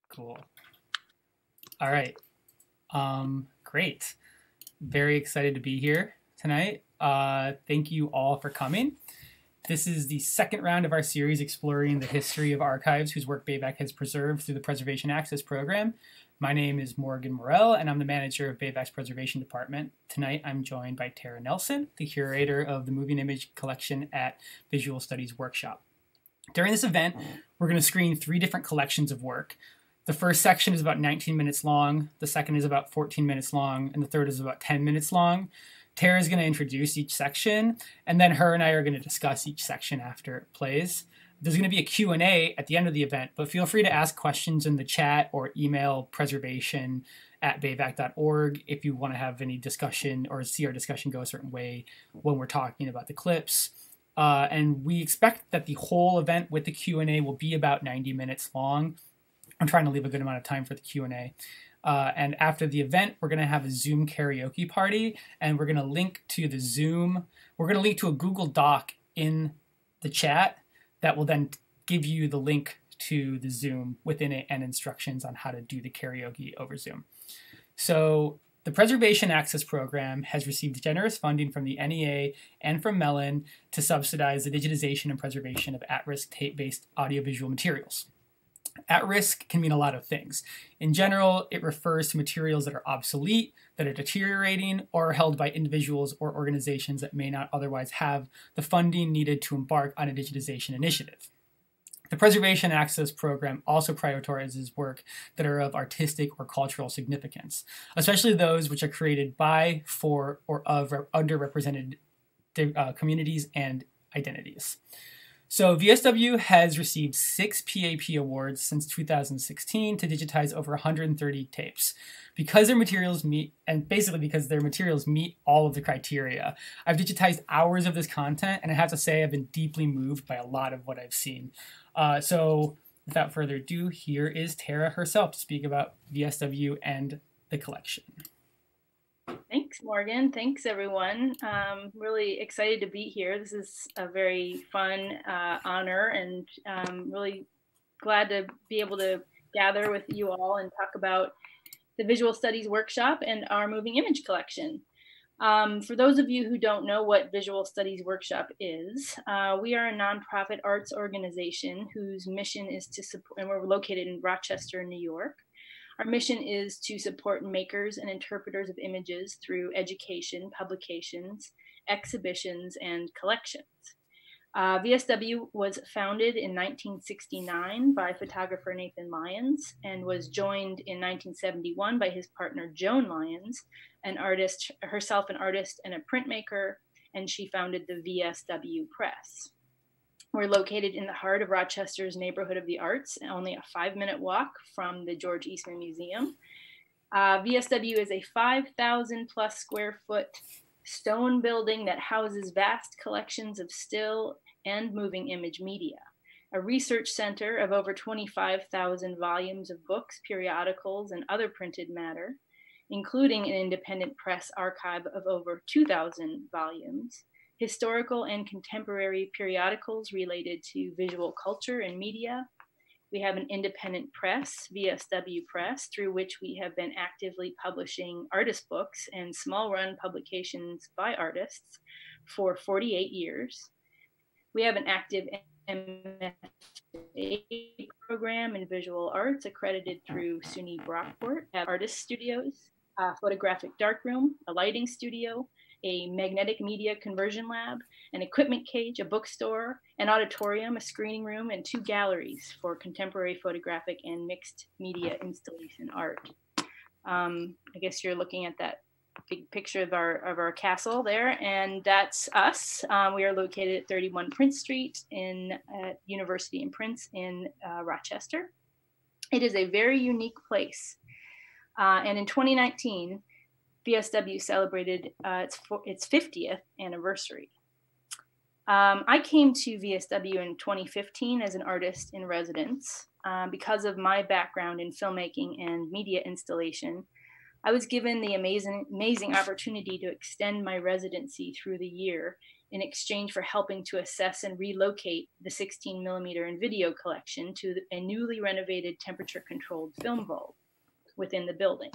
Cool. All right. Great. Very excited to be here tonight. Thank you all for coming. This is the second round of our series exploring the history of archives whose work BAVC has preserved through the Preservation Access Program. My name is Morgan Morell, and I'm the manager of BAVC's Preservation Department. Tonight, I'm joined by Tara Nelson, the curator of the Moving Image Collection at Visual Studies Workshop. During this event, we're going to screen 3 different collections of work. The first section is about 19 minutes long, the second is about 14 minutes long, and the third is about 10 minutes long. Tara is going to introduce each section, and then her and I are going to discuss each section after it plays. There's going to be a Q&A at the end of the event, but feel free to ask questions in the chat or email preservation@bavc.org if you want to have any discussion or see our discussion go a certain way when we're talking about the clips. And we expect that the whole event with the Q&A will be about 90 minutes long. I'm trying to leave a good amount of time for the Q&A. And after the event, we're going to have a Zoom karaoke party, and we're going to link to the Zoom. We're going to link to a Google Doc in the chat that will then give you the link to the Zoom within it and instructions on how to do the karaoke over Zoom. So the Preservation Access Program has received generous funding from the NEA and from Mellon to subsidize the digitization and preservation of at-risk tape-based audiovisual materials. At risk can mean a lot of things. In general, it refers to materials that are obsolete, that are deteriorating, or are held by individuals or organizations that may not otherwise have the funding needed to embark on a digitization initiative. The Preservation Access Program also prioritizes work that are of artistic or cultural significance, especially those which are created by, for, or of underrepresented communities and identities. So VSW has received 6 PAP awards since 2016 to digitize over 130 tapes. Because their materials meet, and basically because their materials meet all of the criteria, I've digitized hours of this content, and I have to say I've been deeply moved by a lot of what I've seen. So without further ado, here is Tara herself to speak about VSW and the collection. Thanks, Morgan. Thanks, everyone. Really excited to be here. This is a very fun honor, and really glad to be able to gather with you all and talk about the Visual Studies Workshop and our moving image collection. For those of you who don't know what Visual Studies Workshop is, we are a nonprofit arts organization whose mission is to support, and we're located in Rochester, New York. Our mission is to support makers and interpreters of images through education, publications, exhibitions, and collections. VSW was founded in 1969 by photographer Nathan Lyons and was joined in 1971 by his partner Joan Lyons, an artist, herself an artist and a printmaker, and she founded the VSW Press. We're located in the heart of Rochester's neighborhood of the arts, only a 5-minute walk from the George Eastman Museum. VSW is a 5,000 plus square foot stone building that houses vast collections of still and moving image media, a research center of over 25,000 volumes of books, periodicals, and other printed matter, including an independent press archive of over 2,000 volumes, historical and contemporary periodicals related to visual culture and media. We have an independent press, VSW Press, through which we have been actively publishing artist books and small run publications by artists for 48 years. We have an active MFA program in visual arts accredited through SUNY Brockport, have artist studios, a photographic darkroom, a lighting studio, a magnetic media conversion lab, an equipment cage, a bookstore, an auditorium, a screening room, and 2 galleries for contemporary photographic and mixed media installation art. I guess you're looking at that big picture of our castle there, and that's us. We are located at 31 Prince Street in University and Prince in Rochester. It is a very unique place. And in 2019, VSW celebrated its 50th anniversary. I came to VSW in 2015 as an artist in residence. Because of my background in filmmaking and media installation, I was given the amazing opportunity to extend my residency through the year in exchange for helping to assess and relocate the 16mm and video collection to a newly renovated temperature-controlled film vault within the building.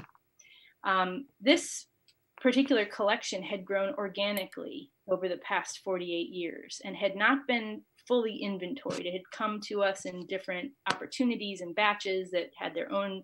This particular collection had grown organically over the past 48 years and had not been fully inventoried. It had come to us in different opportunities and batches that had their own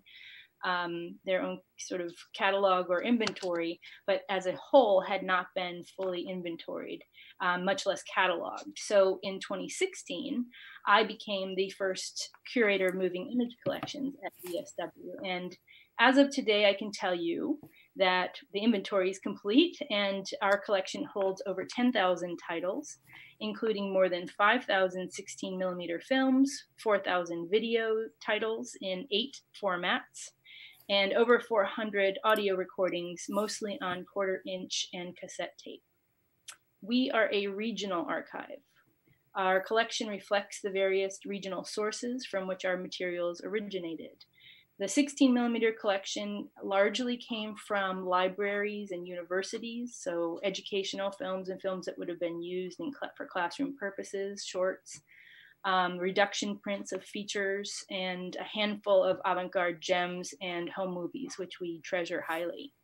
sort of catalog or inventory, but as a whole had not been fully inventoried, much less cataloged. So in 2016, I became the first curator of moving image collections at VSW. And as of today, I can tell you that the inventory is complete and our collection holds over 10,000 titles, including more than 5,000 16mm films, 4,000 video titles in 8 formats, and over 400 audio recordings, mostly on 1/4-inch and cassette tape. We are a regional archive. Our collection reflects the various regional sources from which our materials originated. The 16mm collection largely came from libraries and universities, so educational films and films that would have been used for classroom purposes, shorts, reduction prints of features, and a handful of avant-garde gems and home movies, which we treasure highly.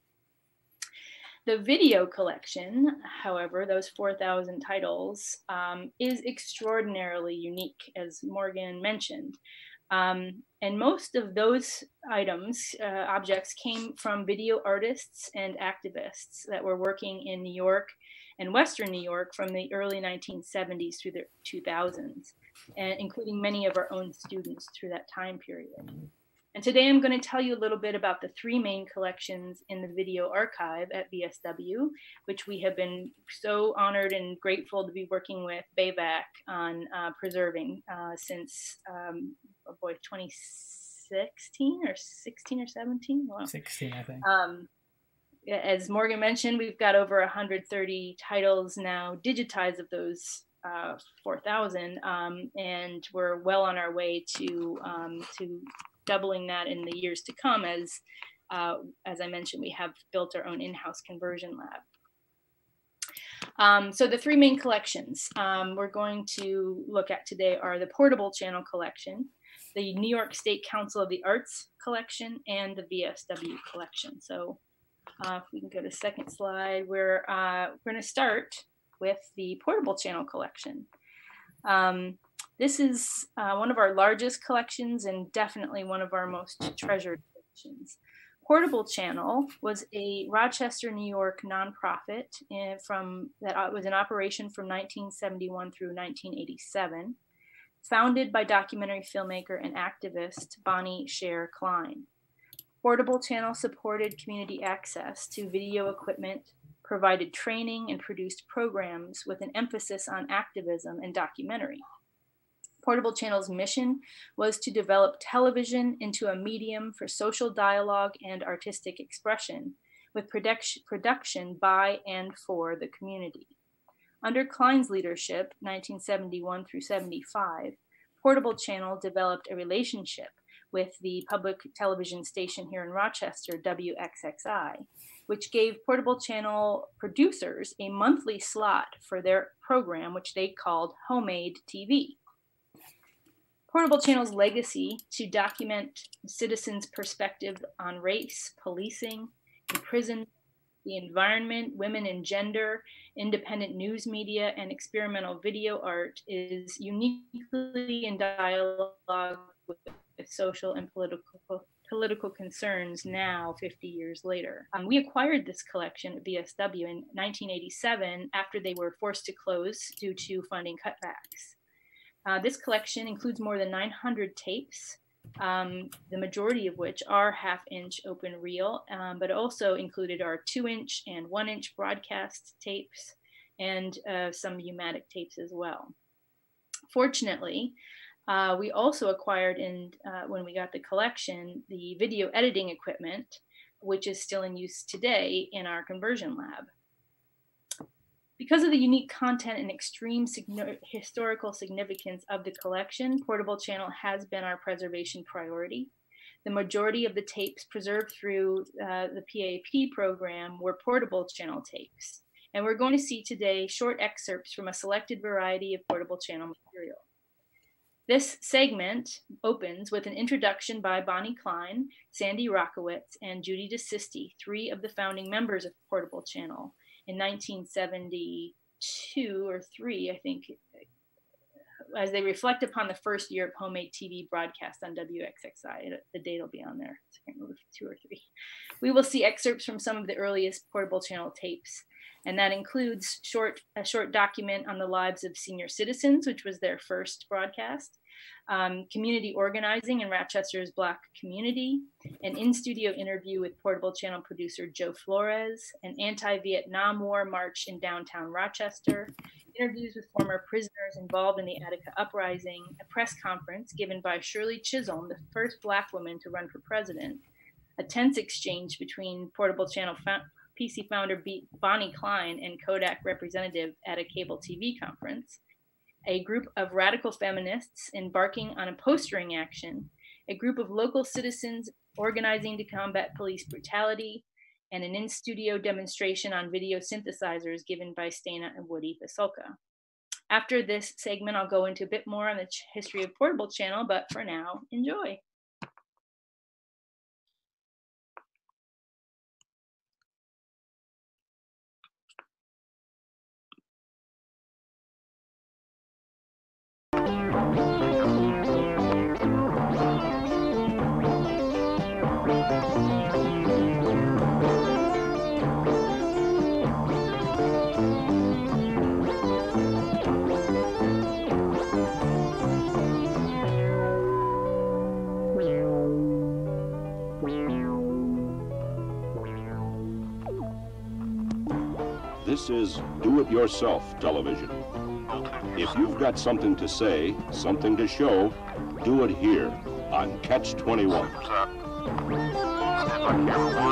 The video collection, however, those 4,000 titles, is extraordinarily unique, as Morgan mentioned. And most of those items, objects, came from video artists and activists that were working in New York and Western New York from the early 1970s through the 2000s, and including many of our own students through that time period. And today I'm going to tell you a little bit about the 3 main collections in the video archive at VSW, which we have been so honored and grateful to be working with BAVC on preserving since 2016 or 16 or 17? Wow. 16, I think. As Morgan mentioned, we've got over 130 titles now digitized of those 4,000, and we're well on our way to doubling that in the years to come. As I mentioned, we have built our own in-house conversion lab. So the 3 main collections we're going to look at today are the Portable Channel Collection, the New York State Council of the Arts Collection, and the VSW Collection. So if we can go to the second slide, we're going to start with the Portable Channel Collection. This is one of our largest collections and definitely one of our most treasured collections. Portable Channel was a Rochester, New York nonprofit that was in operation from 1971 through 1987, founded by documentary filmmaker and activist Bonnie Scher Klein. Portable Channel supported community access to video equipment, provided training, and produced programs with an emphasis on activism and documentary. Portable Channel's mission was to develop television into a medium for social dialogue and artistic expression, with production by and for the community. Under Klein's leadership, 1971 through 75, Portable Channel developed a relationship with the public television station here in Rochester, WXXI, which gave Portable Channel producers a monthly slot for their program, which they called Homemade TV. Portable Channel's legacy to document citizens' perspective on race, policing, imprisonment, the environment, women and gender, independent news media, and experimental video art is uniquely in dialogue with social and political concerns now, 50 years later. We acquired this collection at VSW in 1987 after they were forced to close due to funding cutbacks. This collection includes more than 900 tapes, the majority of which are 1/2-inch open reel, but also included our 2-inch and 1-inch broadcast tapes and some U-matic tapes as well. Fortunately, we also acquired, when we got the collection, the video editing equipment, which is still in use today in our conversion lab. Because of the unique content and extreme historical significance of the collection, Portable Channel has been our preservation priority. The majority of the tapes preserved through the PAP program were Portable Channel tapes, and we're going to see today short excerpts from a selected variety of portable channel material. This segment opens with an introduction by Bonnie Klein, Sandy Rockowitz, and Judy DeSisti, three of the founding members of Portable Channel in 1972 or 3, I think, as they reflect upon the first year of homemade TV broadcast on WXXI. The date will be on there. I can't remember, 2 or 3. We will see excerpts from some of the earliest Portable Channel tapes, and that includes a short document on the lives of senior citizens, which was their first broadcast, community organizing in Rochester's Black community, an in-studio interview with Portable Channel producer Joe Flores, an anti-Vietnam War march in downtown Rochester, interviews with former prisoners involved in the Attica Uprising, a press conference given by Shirley Chisholm, the first Black woman to run for president, a tense exchange between Portable Channel PC founder Bonnie Klein and Kodak representative at a cable TV conference, a group of radical feminists embarking on a postering action, a group of local citizens organizing to combat police brutality, and an in-studio demonstration on video synthesizers given by Stana and Woody Pasulka. After this segment, I'll go into a bit more on the history of Portable Channel, but for now, enjoy. This is do-it-yourself television. If you've got something to say, something to show, do it here on Catch 21. Stand by camera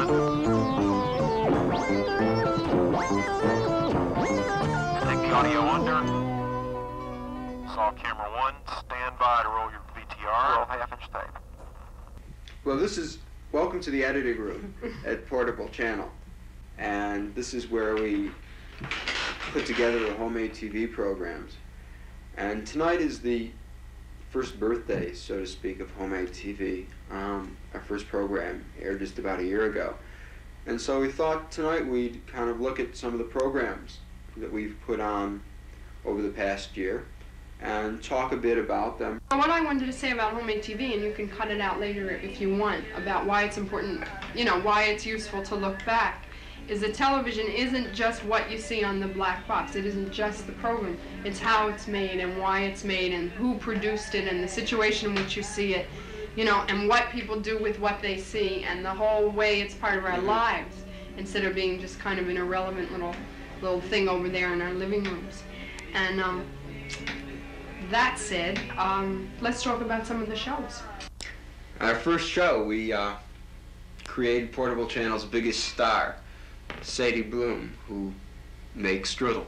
1. Take the audio under. Saw camera 1. Stand by to roll your VTR. Roll half-inch tape. Well, welcome to the editing room at Portable Channel. And this is where we put together the homemade TV programs. And tonight is the first birthday, so to speak, of homemade TV. Our first program aired just about a year ago. And so we thought tonight we'd kind of look at some of the programs that we've put on over the past year and talk a bit about them. What I wanted to say about homemade TV, and you can cut it out later if you want, about why it's important, why it's useful to look back, is that television isn't just what you see on the black box. It isn't just the program. It's how it's made and why it's made and who produced it and the situation in which you see it, and what people do with what they see and the whole way it's part of our lives instead of being just kind of an irrelevant little thing over there in our living rooms. And that said, let's talk about some of the shows. Our first show, we created Portable Channel's biggest star, Sadie Bloom, who makes strudel.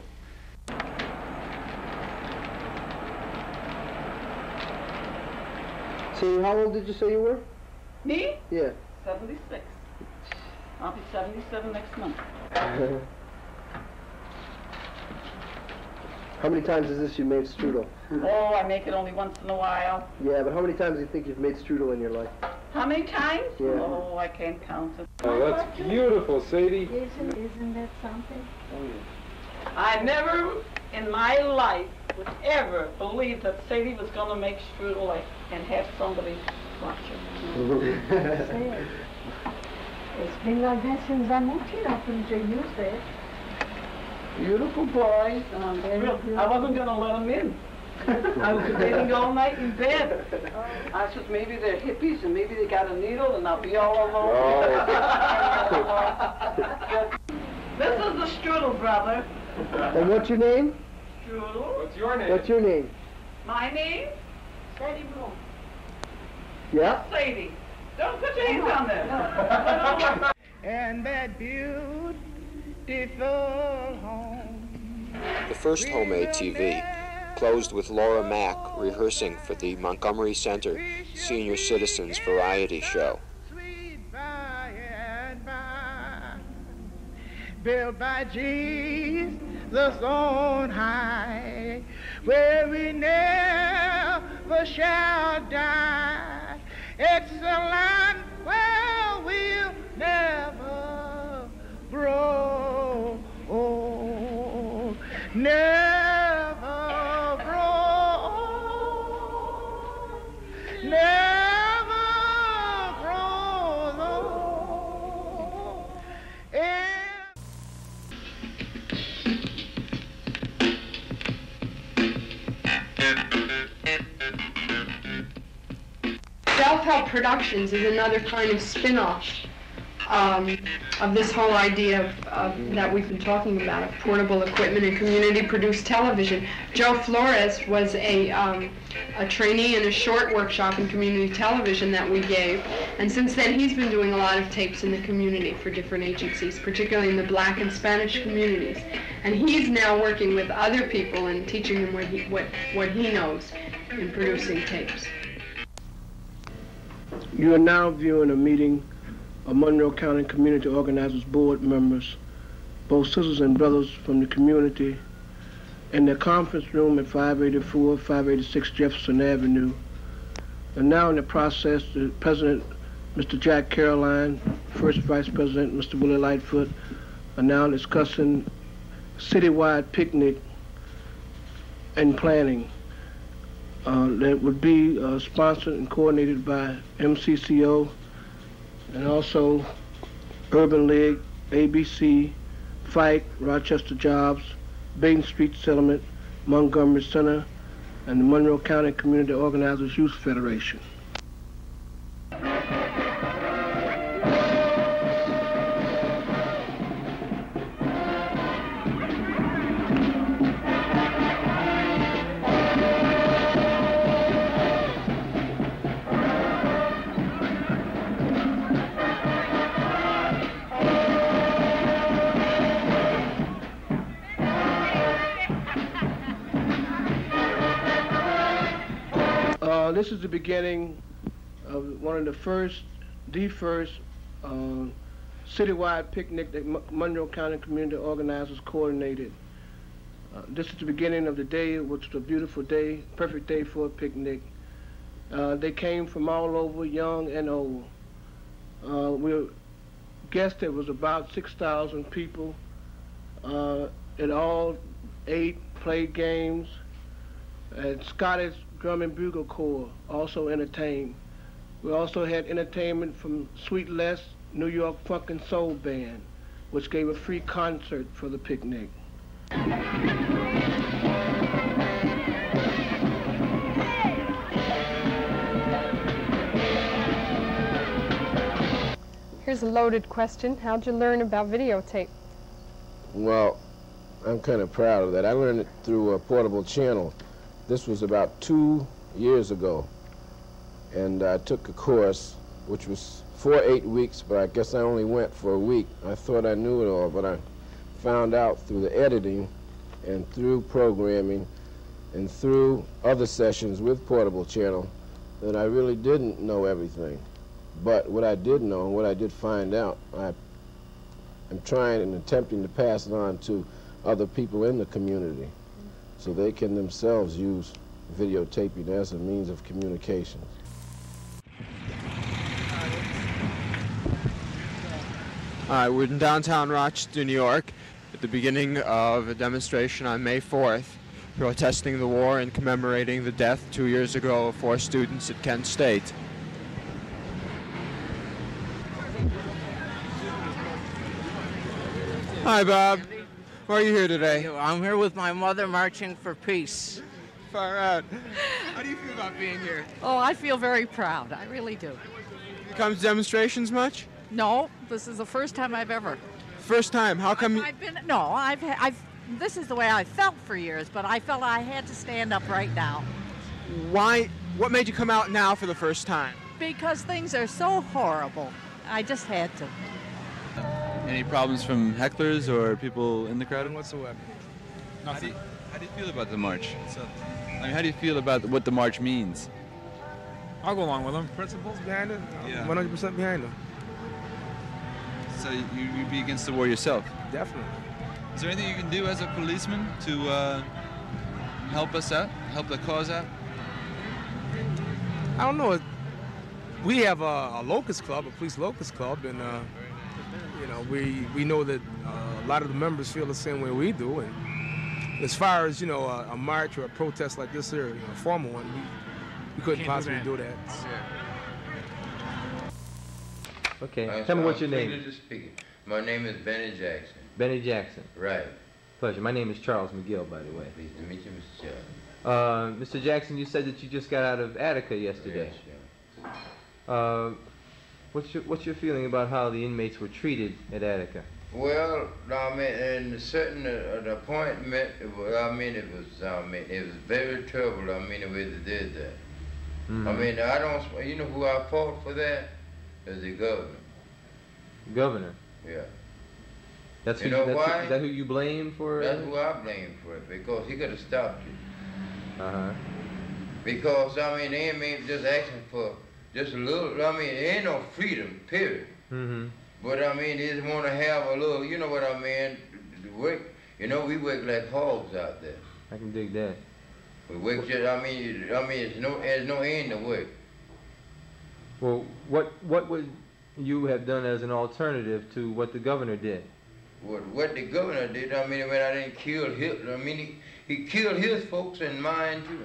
So how old did you say you were? Me? Yeah. 76. I'll be 77 next month. How many times is this you made strudel? Oh, I make it only once in a while. Yeah, but how many times do you think you've made strudel in your life? How many times? Yeah. Oh, I can't count it. Oh, that's beautiful, Sadie. Isn't that something? Oh, yeah. I never in my life would ever believe that Sadie was going to make strudel and have somebody watch it. It's been like that since I moved here. I couldn't use that. Beautiful boy. I wasn't going to let him in. I was debating all night in bed. I said, maybe they're hippies and maybe they got a needle and I'll be all alone. Oh. This is the strudel, brother. And what's your name? Strudel. What's your name? What's your name? My name? Sadie Bloom. Yeah? Sadie. Don't put your hands on there. And that beautiful home. The first homemade TV closed with Laura Mack rehearsing for the Montgomery Center Senior Citizens Variety Show. built by Jesus on high, where we never shall die. It's a land where we'll never grow old, never grow old, never grow old. Self-help productions is another kind of spin-off of this whole idea that we've been talking about, of portable equipment and community-produced television. Joe Flores was a trainee in a short workshop in community television that we gave, and since then he's been doing a lot of tapes in the community for different agencies, particularly in the Black and Spanish communities. And he's now working with other people and teaching them what he knows in producing tapes. You are now viewing a meeting of Monroe County Community Organizers Board members, both sisters and brothers from the community, in the conference room at 584, 586 Jefferson Avenue. And now in the process, the President, Mr. Jack Caroline, First Vice President, Mr. Willie Lightfoot, are now discussing citywide picnic and planning that would be sponsored and coordinated by MCCO and also Urban League, ABC, FIKE, Rochester Jobs, Bain Street Settlement, Montgomery Center, and the Monroe County Community Organizers Youth Federation. This is the beginning of one of the first citywide picnic that Monroe County Community Organizers coordinated. This is the beginning of the day, which was a beautiful day, perfect day for a picnic. They came from all over, young and old. We guessed it was about 6,000 people. It all ate, played games, and Scottish Drum and Bugle Corps also entertained. We also had entertainment from Sweet Les, New York Funk and Soul Band, which gave a free concert for the picnic. Here's a loaded question. How'd you learn about videotape? Well, I'm kind of proud of that. I learned it through a portable channel. This was about 2 years ago, and I took a course which was for 8 weeks, but I guess I only went for a week. I thought I knew it all, but I found out through the editing and through programming and through other sessions with portable channel that I really didn't know everything. But what I did know and what I did find out, I'm trying and attempting to pass it on to other people in the community, so they can themselves use videotaping as a means of communication. We're in downtown Rochester, New York, at the beginning of a demonstration on May 4th, protesting the war and commemorating the death 2 years ago of 4 students at Kent State. Hi, Bob. Why are you here today? I'm here with my mother marching for peace. Far out. How do you feel about being here? Oh, I feel very proud. I really do. You come to demonstrations much? No, this is the first time I've ever. First time? How come? This is the way I felt for years, but I felt I had to stand up right now. Why? What made you come out now for the first time? Because things are so horrible. I just had to. Any problems from hecklers or people in the crowd? None whatsoever. Nothing. How do you feel about the march? I mean, how do you feel about what the march means? I'll go along with them. Principles behind it? Yeah. 100% behind them. So you'd be against the war yourself? Definitely. Is there anything you can do as a policeman to help us out, help the cause out? I don't know. We have a locust club, a police locust club, and you know, we know that a lot of the members feel the same way we do. And as far as, you know, a march or a protest like this here, you know, a formal one, we couldn't possibly do that. Okay, tell me what's your name. My name is Benny Jackson. Benny Jackson. Right. Pleasure. My name is Charles McGill, by the way. Pleased to meet you, Mr. Jackson. Mr. Jackson, you said that you just got out of Attica yesterday. Yes, what's your feeling about how the inmates were treated at Attica? Well, I mean, in certain appointment, it was very trouble. I mean, the way they did that. Mm-hmm. I mean, you know who I fought for that? Is the governor. Governor? Yeah. That's you know why? Is that who you blame for? That's who I blame for it, because he could have stopped it. Uh-huh. Because, I mean, they ain't just asking for just a little, I mean, there ain't no freedom, period. Mm-hmm. But, I mean, they just want to have a little, you know what I mean, work. You know, we work like hogs out there. I can dig that. We work just, I mean, there's no end to work. Well, what would you have done as an alternative to what the governor did? What the governor did, I mean, when I didn't kill his, I mean, he killed his folks and mine too.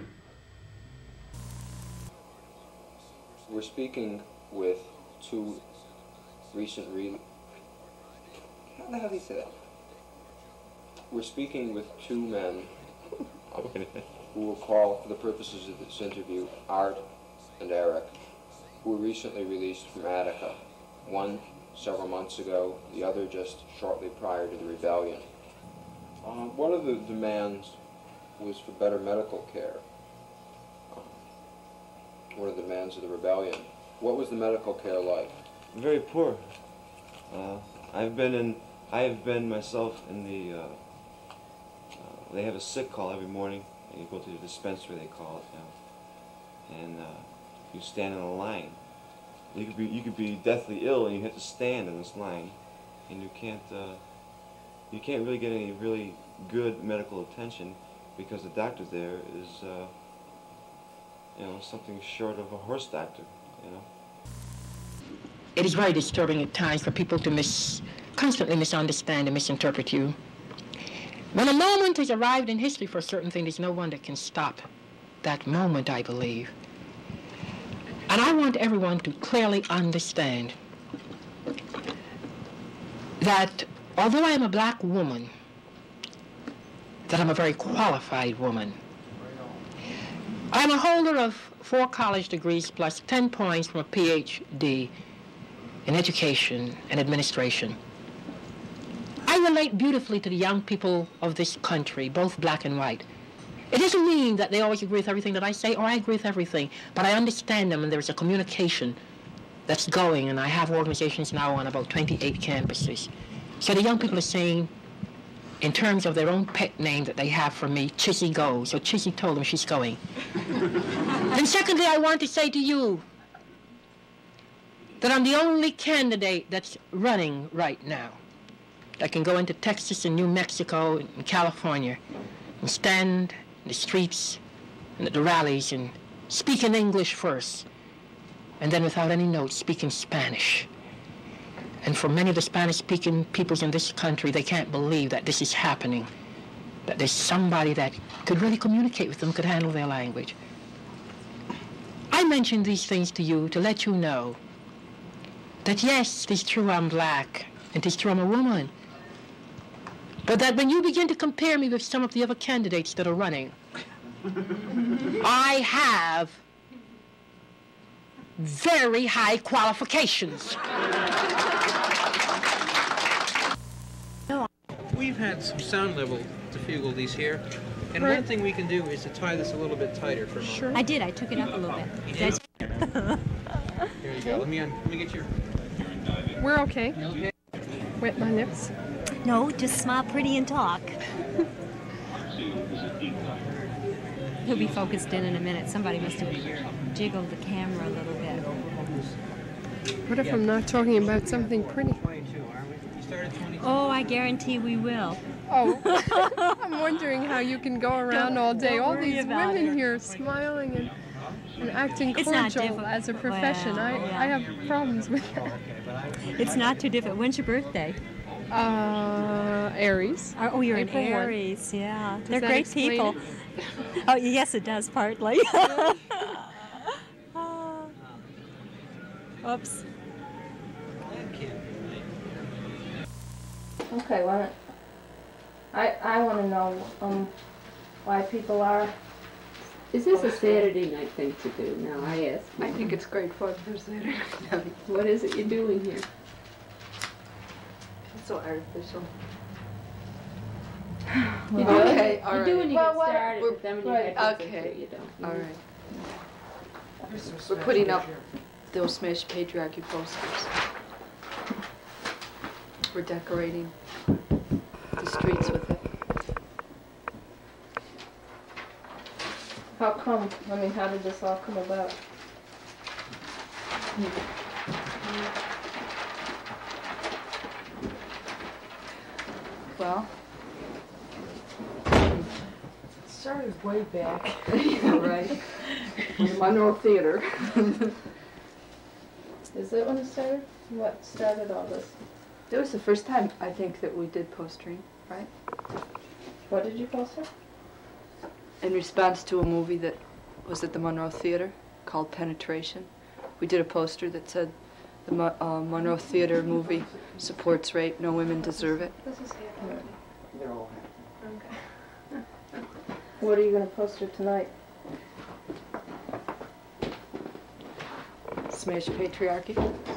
We're speaking with two recent how the hell do you say that? We're speaking with two men who will call, for the purposes of this interview, Art and Eric, who were recently released from Attica. One several months ago, the other just shortly prior to the rebellion. One of the demands was for better medical care. One of the demands of the rebellion. What was the medical care like? Very poor. I have been myself in the, they have a sick call every morning, and you go to the dispensary, they call it now, and you stand in a line. You could be deathly ill, and you have to stand in this line, and you can't really get any really good medical attention because the doctor there is, you know, something short of a horse doctor, you know. It is very disturbing at times for people to constantly misunderstand and misinterpret you. When a moment has arrived in history for a certain thing, there's no one that can stop that moment, I believe. And I want everyone to clearly understand that although I am a black woman, that I'm a very qualified woman. I'm a holder of 4 college degrees plus 10 points from a PhD in education and administration. I relate beautifully to the young people of this country, both black and white. It doesn't mean that they always agree with everything that I say, or I agree with everything, but I understand them, and there's a communication that's going, and I have organizations now on about 28 campuses. So the young people are saying, in terms of their own pet name that they have for me, Chizzy goes. So Chizzy told them she's going. And secondly, I want to say to you that I'm the only candidate that's running right now that can go into Texas and New Mexico and California and stand in the streets and at the rallies and speak in English first, and then without any notes speak in Spanish. And for many of the Spanish-speaking peoples in this country, they can't believe that this is happening, that there's somebody that could really communicate with them, could handle their language. I mention these things to you to let you know that yes, it is true I'm black, and it is true I'm a woman, but that when you begin to compare me with some of the other candidates that are running, I have very high qualifications. We've had some sound level difficulties here, and Right. one thing we can do is to tie this a little bit tighter for a moment. Sure. I did. I took it up a little bit. You did? Here you go. Let me get your... We're okay. Wet my lips. No, just smile pretty and talk. He'll be focused in a minute. Somebody must have jiggled the camera a little bit. What if I'm not talking about something pretty? Oh, I guarantee we will. Oh, I'm wondering how you can go around all day. All these women here smiling and acting cordial as a profession. Well, I have problems with that. It's not too different. When's your birthday? Aries. Oh, you're an April 1. Aries, yeah. Does They're that great explain people. it? Oh, yes, it does, partly. Oops. Okay, well, I want to know why people are. Is this a Saturday night thing to do? Now, I ask. I think it's great fun for Saturday night. What is it you're doing here? It's so artificial. Well, Okay, all you right. do when you get started, but then when you Right, get to okay. you don't. All right. We're putting up those Smash Patriarchy posters. We're decorating the streets with it. How come? I mean, how did this all come about? Well, It started way back. yeah, right. In the Monroe Theater. Is that when it started? What started all this? That was the first time, I think, that we did postering, right? What did you poster? In response to a movie that was at the Monroe Theater called Penetration. We did a poster that said, the Monroe Theater movie supports rape, no women deserve it. This is Okay. What are you going to poster tonight? Smash Patriarchy.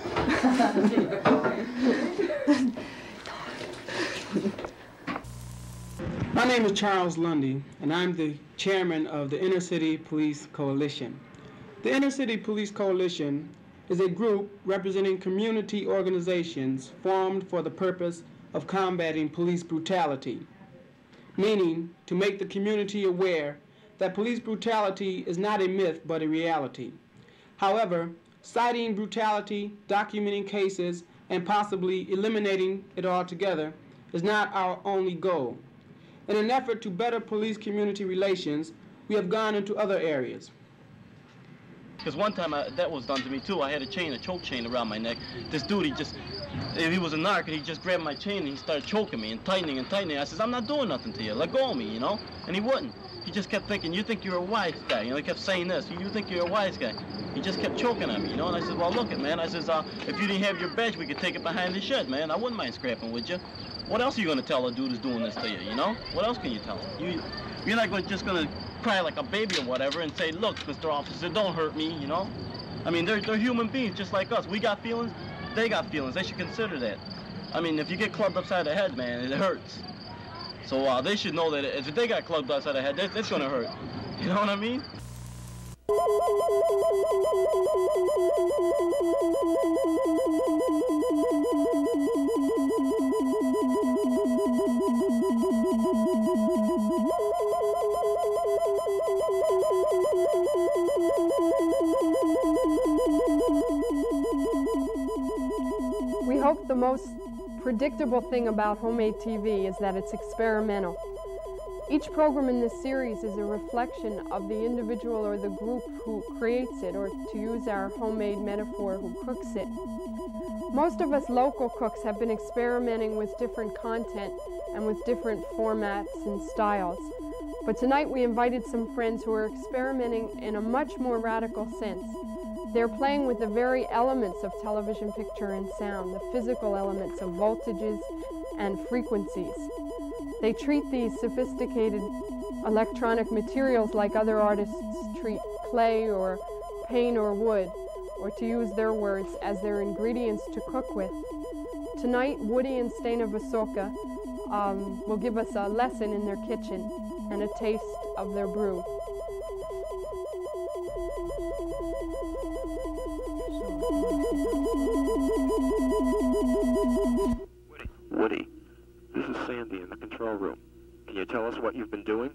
My name is Charles Lundy, and I'm the chairman of the Inner City Police Coalition. The Inner City Police Coalition is a group representing community organizations formed for the purpose of combating police brutality, meaning to make the community aware that police brutality is not a myth but a reality. However, citing brutality, documenting cases, and possibly eliminating it altogether is not our only goal. In an effort to better police-community relations, we have gone into other areas. Because one time that was done to me too. I had a choke chain around my neck. This dude, he was a narc, and he just grabbed my chain and he started choking me and tightening and tightening. I says, I'm not doing nothing to you. Let go of me, you know? And he wouldn't. He just kept thinking, you think you're a wise guy. You know, he kept saying this, you think you're a wise guy. He just kept choking at me, you know? And I said, well, look it, man. I says, if you didn't have your badge, we could take it behind the shed, man. I wouldn't mind scrapping with you. What else are you going to tell a dude who's doing this to you, you know? What else can you tell him? You're not just going to cry like a baby or whatever and say, look, Mr. Officer, don't hurt me, you know? I mean, they're human beings just like us. We got feelings, they got feelings. They should consider that. I mean, if you get clubbed upside the head, man, it hurts. So they should know that if they got clubbed upside the head, that's going to hurt. You know what I mean? We hope the most predictable thing about homemade TV is that it's experimental. Each program in this series is a reflection of the individual or the group who creates it, or to use our homemade metaphor, who cooks it. Most of us local cooks have been experimenting with different content and with different formats and styles. But tonight we invited some friends who are experimenting in a much more radical sense. They're playing with the very elements of television picture and sound, the physical elements of voltages and frequencies. They treat these sophisticated electronic materials like other artists treat clay or paint or wood, or to use their words, as their ingredients to cook with. Tonight, Woody and Stena Vasoka will give us a lesson in their kitchen and a taste of their brew. Woody, this is Sandy in the control room. Can you tell us what you've been doing?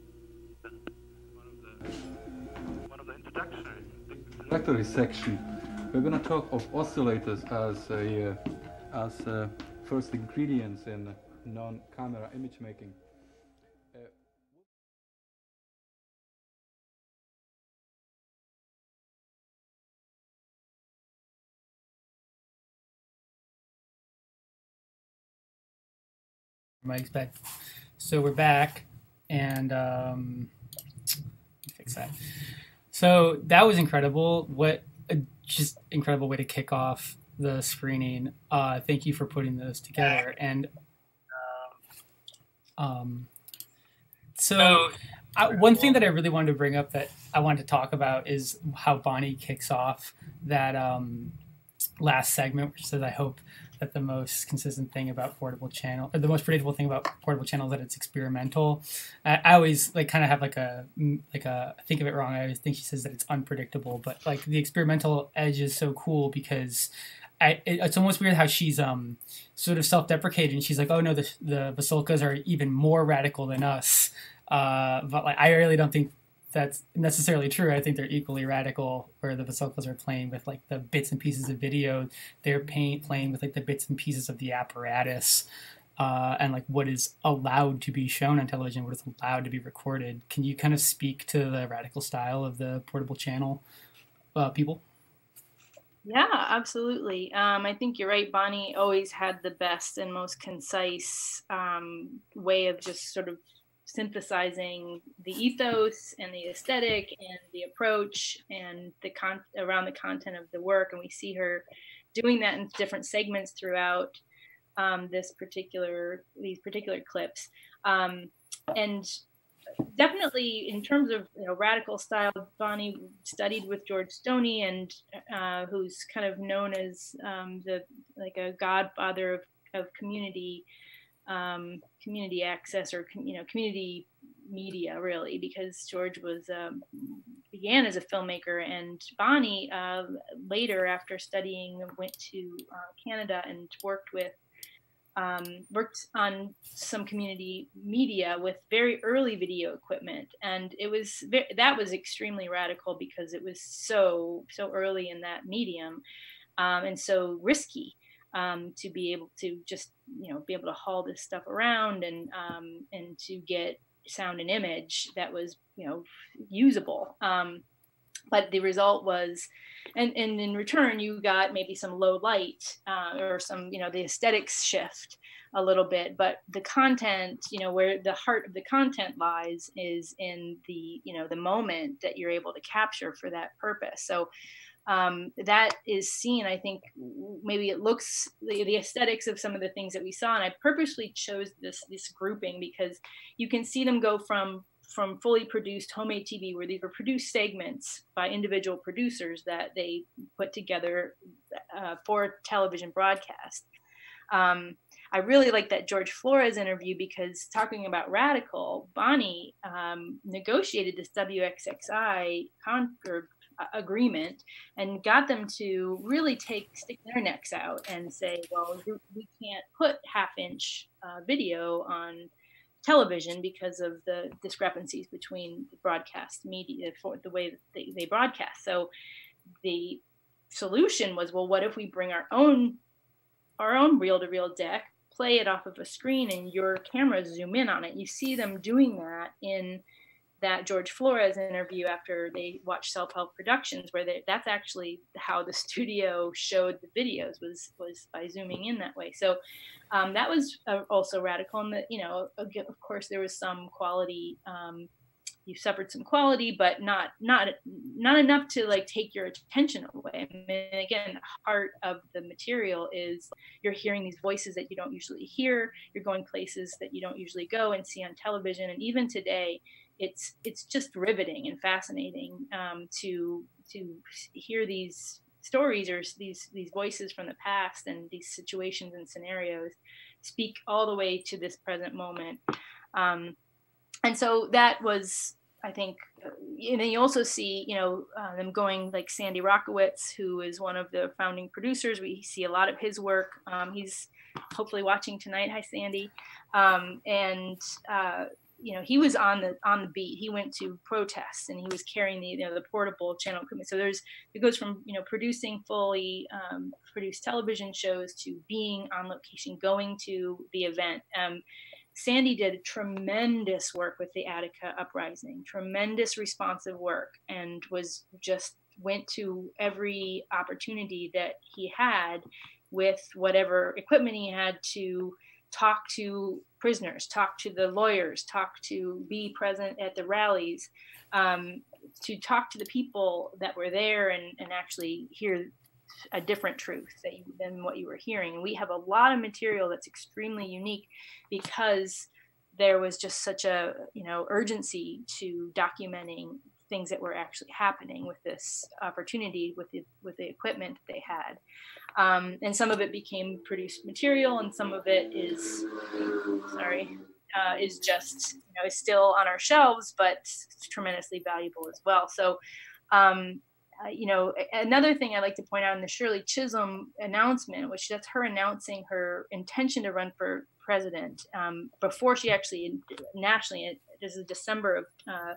One of the introductory. Introductory section. We're going to talk of oscillators as first ingredients in non-camera image making. Mike's back. So we're back, and fix that. So that was incredible. What a just incredible way to kick off the screening. Thank you for putting those together. And one thing that I really wanted to bring up that I wanted to talk about is how Bonnie kicks off that last segment, which says, I hope that the most consistent thing about portable channel, or the most predictable thing about portable channel is that it's experimental. I always like kind of have like a think of it wrong. I always think she says that it's unpredictable, but like the experimental edge is so cool because it's almost weird how she's sort of self-deprecating. She's like, oh no, the Vasulkas are even more radical than us. But like I really don't think that's necessarily true. I think they're equally radical, where the Vasulkas are playing with like the bits and pieces of video. They're playing with like the bits and pieces of the apparatus, and like what is allowed to be shown on television, what is allowed to be recorded. Can you kind of speak to the radical style of the portable channel people? Yeah, absolutely. I think you're right. Bonnie always had the best and most concise way of just sort of synthesizing the ethos and the aesthetic and the approach and the around the content of the work, and we see her doing that in different segments throughout these particular clips, and definitely in terms of radical style, Bonnie studied with George Stoney, and who's kind of known as a godfather of community access, or community media, really, because George was began as a filmmaker, and Bonnie later, after studying, went to Canada and worked on some community media with very early video equipment, and that was extremely radical because it was so early in that medium, and so risky. To be able to just be able to haul this stuff around and to get sound and image that was usable, but the result was, and in return you got maybe some low light or some the aesthetics shift a little bit, but the content, where the heart of the content lies is in the the moment that you're able to capture for that purpose. So that is seen, I think, maybe it looks, the aesthetics of some of the things that we saw, and I purposely chose this grouping because you can see them go from fully produced homemade TV, where these were produced segments by individual producers that they put together for television broadcast. I really like that George Flores interview because, talking about radical, Bonnie negotiated this WXXI agreement and got them to really stick their necks out and say, well, we can't put half-inch video on television because of the discrepancies between the broadcast media for the way that they broadcast. So the solution was, well, what if we bring our own reel-to-reel deck, play it off of a screen, and your cameras zoom in on it. You see them doing that in that George Flores interview after they watched Self-Help Productions, where that's actually how the studio showed the videos, was by zooming in that way. So that was also radical, and that of course there was some quality. You suffered some quality, but not enough to like take your attention away. I mean, again, the heart of the material is you're hearing these voices that you don't usually hear. You're going places that you don't usually go and see on television, and even today, it's just riveting and fascinating to hear these stories or these voices from the past and these situations and scenarios speak all the way to this present moment. And so that was, I think, and then you also see, them going like Sandy Rockowitz, who is one of the founding producers. We see a lot of his work. He's hopefully watching tonight. Hi, Sandy. And he was on the beat. He went to protests and he was carrying the portable channel equipment. So it goes from producing fully produced television shows to being on location, going to the event. Sandy did tremendous work with the Attica uprising, tremendous responsive work, and went to every opportunity that he had with whatever equipment he had to talk to prisoners, talk to the lawyers, be present at the rallies, to talk to the people that were there and actually hear a different truth than what you were hearing. And we have a lot of material that's extremely unique because there was just such a urgency to documenting things that were actually happening with this opportunity with the equipment they had. And some of it became produced material, and some of it is just is still on our shelves, but tremendously valuable as well. So another thing I'd like to point out in the Shirley Chisholm announcement, which that's her announcing her intention to run for president before she actually nationally, this is December of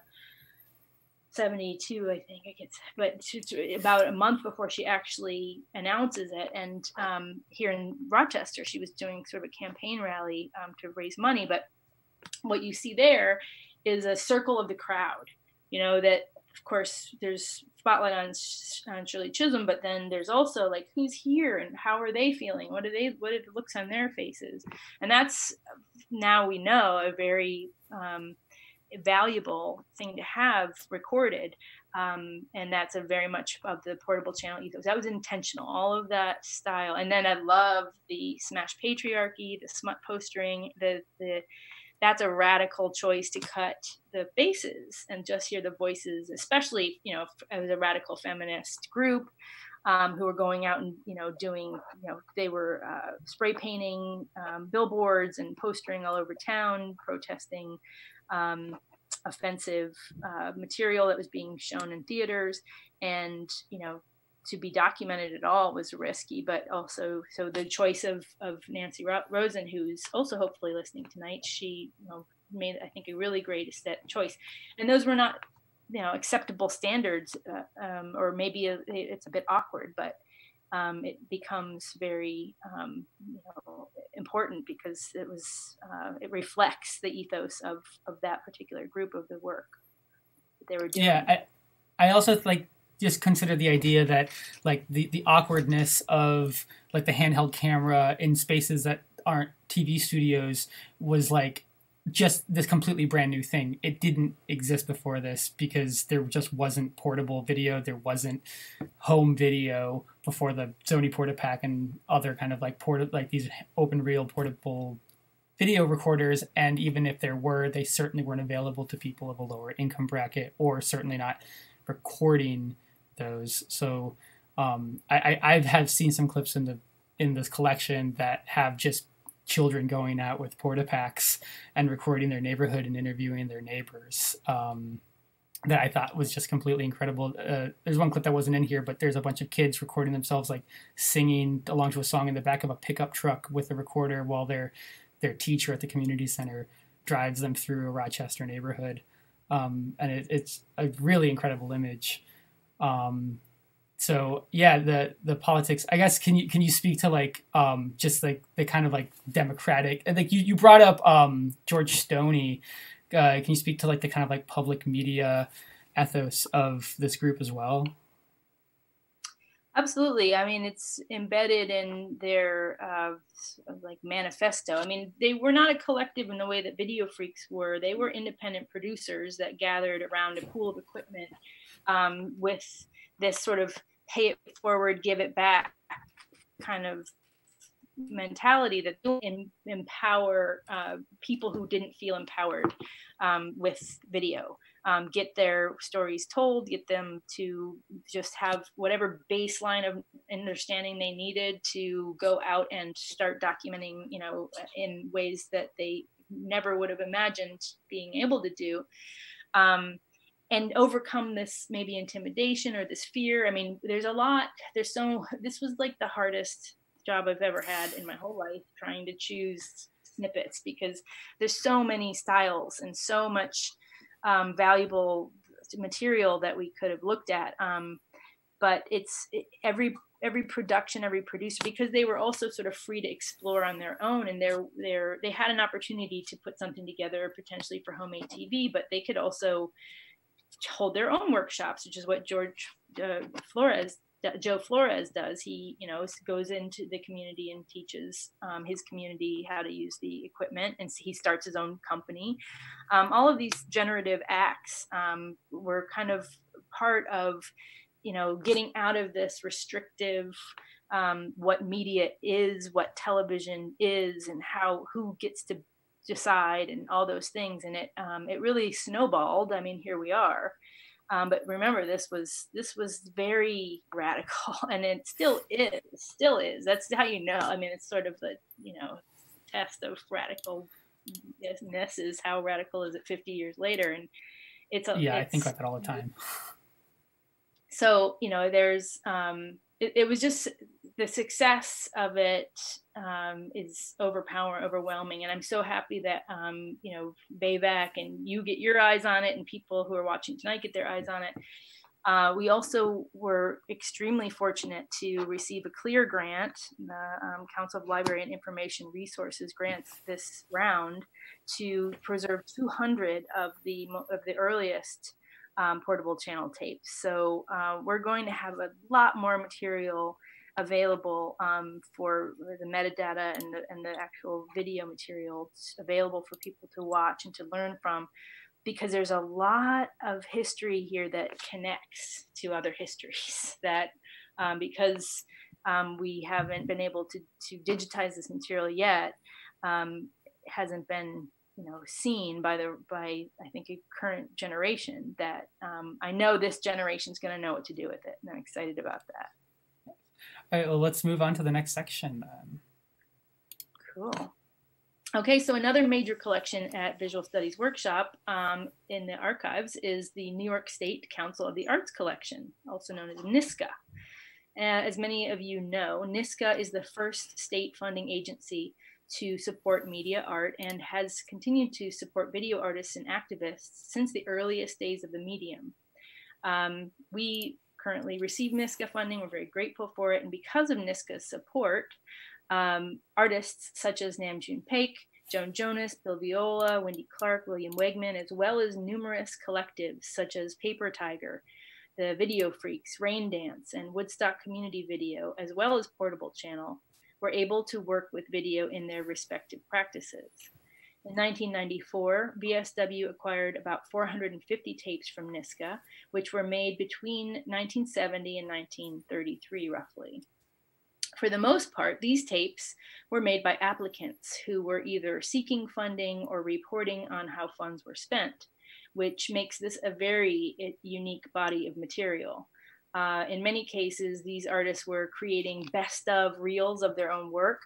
72, I think, but about a month before she actually announces it. And here in Rochester, she was doing sort of a campaign rally to raise money. But what you see there is a circle of the crowd, that of course there's spotlight on Shirley Chisholm, but then there's also like, who's here and how are they feeling? What are the looks on their faces? And that's, now we know, a very valuable thing to have recorded. And that's a very much of the portable channel ethos. That was intentional, all of that style. And then I love the smash patriarchy, the smut postering, that's a radical choice to cut the faces and just hear the voices, especially, as a radical feminist group who were going out and, doing, they were spray painting billboards and postering all over town, protesting offensive material that was being shown in theaters. And, to be documented at all was risky, but also, so the choice of Nancy Rosen, who's also hopefully listening tonight, she made, I think, a really great choice. And those were not, acceptable standards, or maybe it's a bit awkward, but it becomes very important because it reflects the ethos of that particular group of the work that they were doing. Yeah, I also just consider the idea that the awkwardness of the handheld camera in spaces that aren't TV studios was just this completely brand new thing. It didn't exist before this because there just wasn't portable video. There wasn't home video before the Sony Portapak and other kind of these open reel portable video recorders. And even if there were, they certainly weren't available to people of a lower income bracket, or certainly not recording those. So I have seen some clips in this collection that have just children going out with Portapaks and recording their neighborhood and interviewing their neighbors, that I thought was just completely incredible. There's one clip that wasn't in here, but there's a bunch of kids recording themselves singing along to a song in the back of a pickup truck with a recorder while their teacher at the community center drives them through a Rochester neighborhood. And it's a really incredible image. So yeah, the politics, I guess, can you speak to just the kind of democratic, you brought up George Stoney. Can you speak to the kind of public media ethos of this group as well? Absolutely. I mean, it's embedded in their manifesto. I mean, they were not a collective in the way that Videofreex were. They were independent producers that gathered around a pool of equipment with this sort of pay it forward, give it back kind of mentality that empower people who didn't feel empowered with video. Get their stories told, get them to just have whatever baseline of understanding they needed to go out and start documenting, in ways that they never would have imagined being able to do. And overcome this maybe intimidation or this fear. I mean, this was the hardest job I've ever had in my whole life, trying to choose snippets, because there's so many styles and so much valuable material that we could have looked at. But every production, every producer, because they were also sort of free to explore on their own, and they had an opportunity to put something together potentially for homemade TV, but they could also hold their own workshops, which is what Joe Flores does. He, goes into the community and teaches his community how to use the equipment, and he starts his own company. All of these generative acts were kind of part of, getting out of this restrictive, what media is, what television is, and who gets to decide, and all those things. And it really snowballed. I mean, here we are. But remember, this was very radical, and it still is. That's how you know. I mean, it's sort of the, test of radicalness is how radical is it 50 years later. And I think about that all the time. So, there's, it was just, the success of it is overwhelming. And I'm so happy that, BAVC and you get your eyes on it, and people who are watching tonight get their eyes on it. We also were extremely fortunate to receive a CLEAR grant, the Council of Library and Information Resources grants this round, to preserve 200 of the earliest portable channel tapes. So we're going to have a lot more material available for the metadata and the actual video material available for people to watch and to learn from, because there's a lot of history here that connects to other histories that because we haven't been able to digitize this material yet, hasn't been seen by I think a current generation that I know this generation is going to know what to do with it, and I'm excited about that. All right, well, let's move on to the next section. Cool. Okay, so another major collection at Visual Studies Workshop in the archives is the New York State Council of the Arts Collection, also known as NYSCA. As many of you know, NYSCA is the first state funding agency to support media art, and has continued to support video artists and activists since the earliest days of the medium. We currently receive NYSCA funding. We're very grateful for it. And because of NYSCA's support, artists such as Nam June Paik, Joan Jonas, Bill Viola, Wendy Clark, William Wegman, as well as numerous collectives such as Paper Tiger, the Videofreex, Rain Dance, and Woodstock Community Video, as well as Portable Channel, were able to work with video in their respective practices. In 1994, VSW acquired about 450 tapes from NYSCA, which were made between 1970 and 1933, roughly. For the most part, these tapes were made by applicants who were either seeking funding or reporting on how funds were spent, which makes this a very unique body of material. In many cases, these artists were creating best of reels of their own work,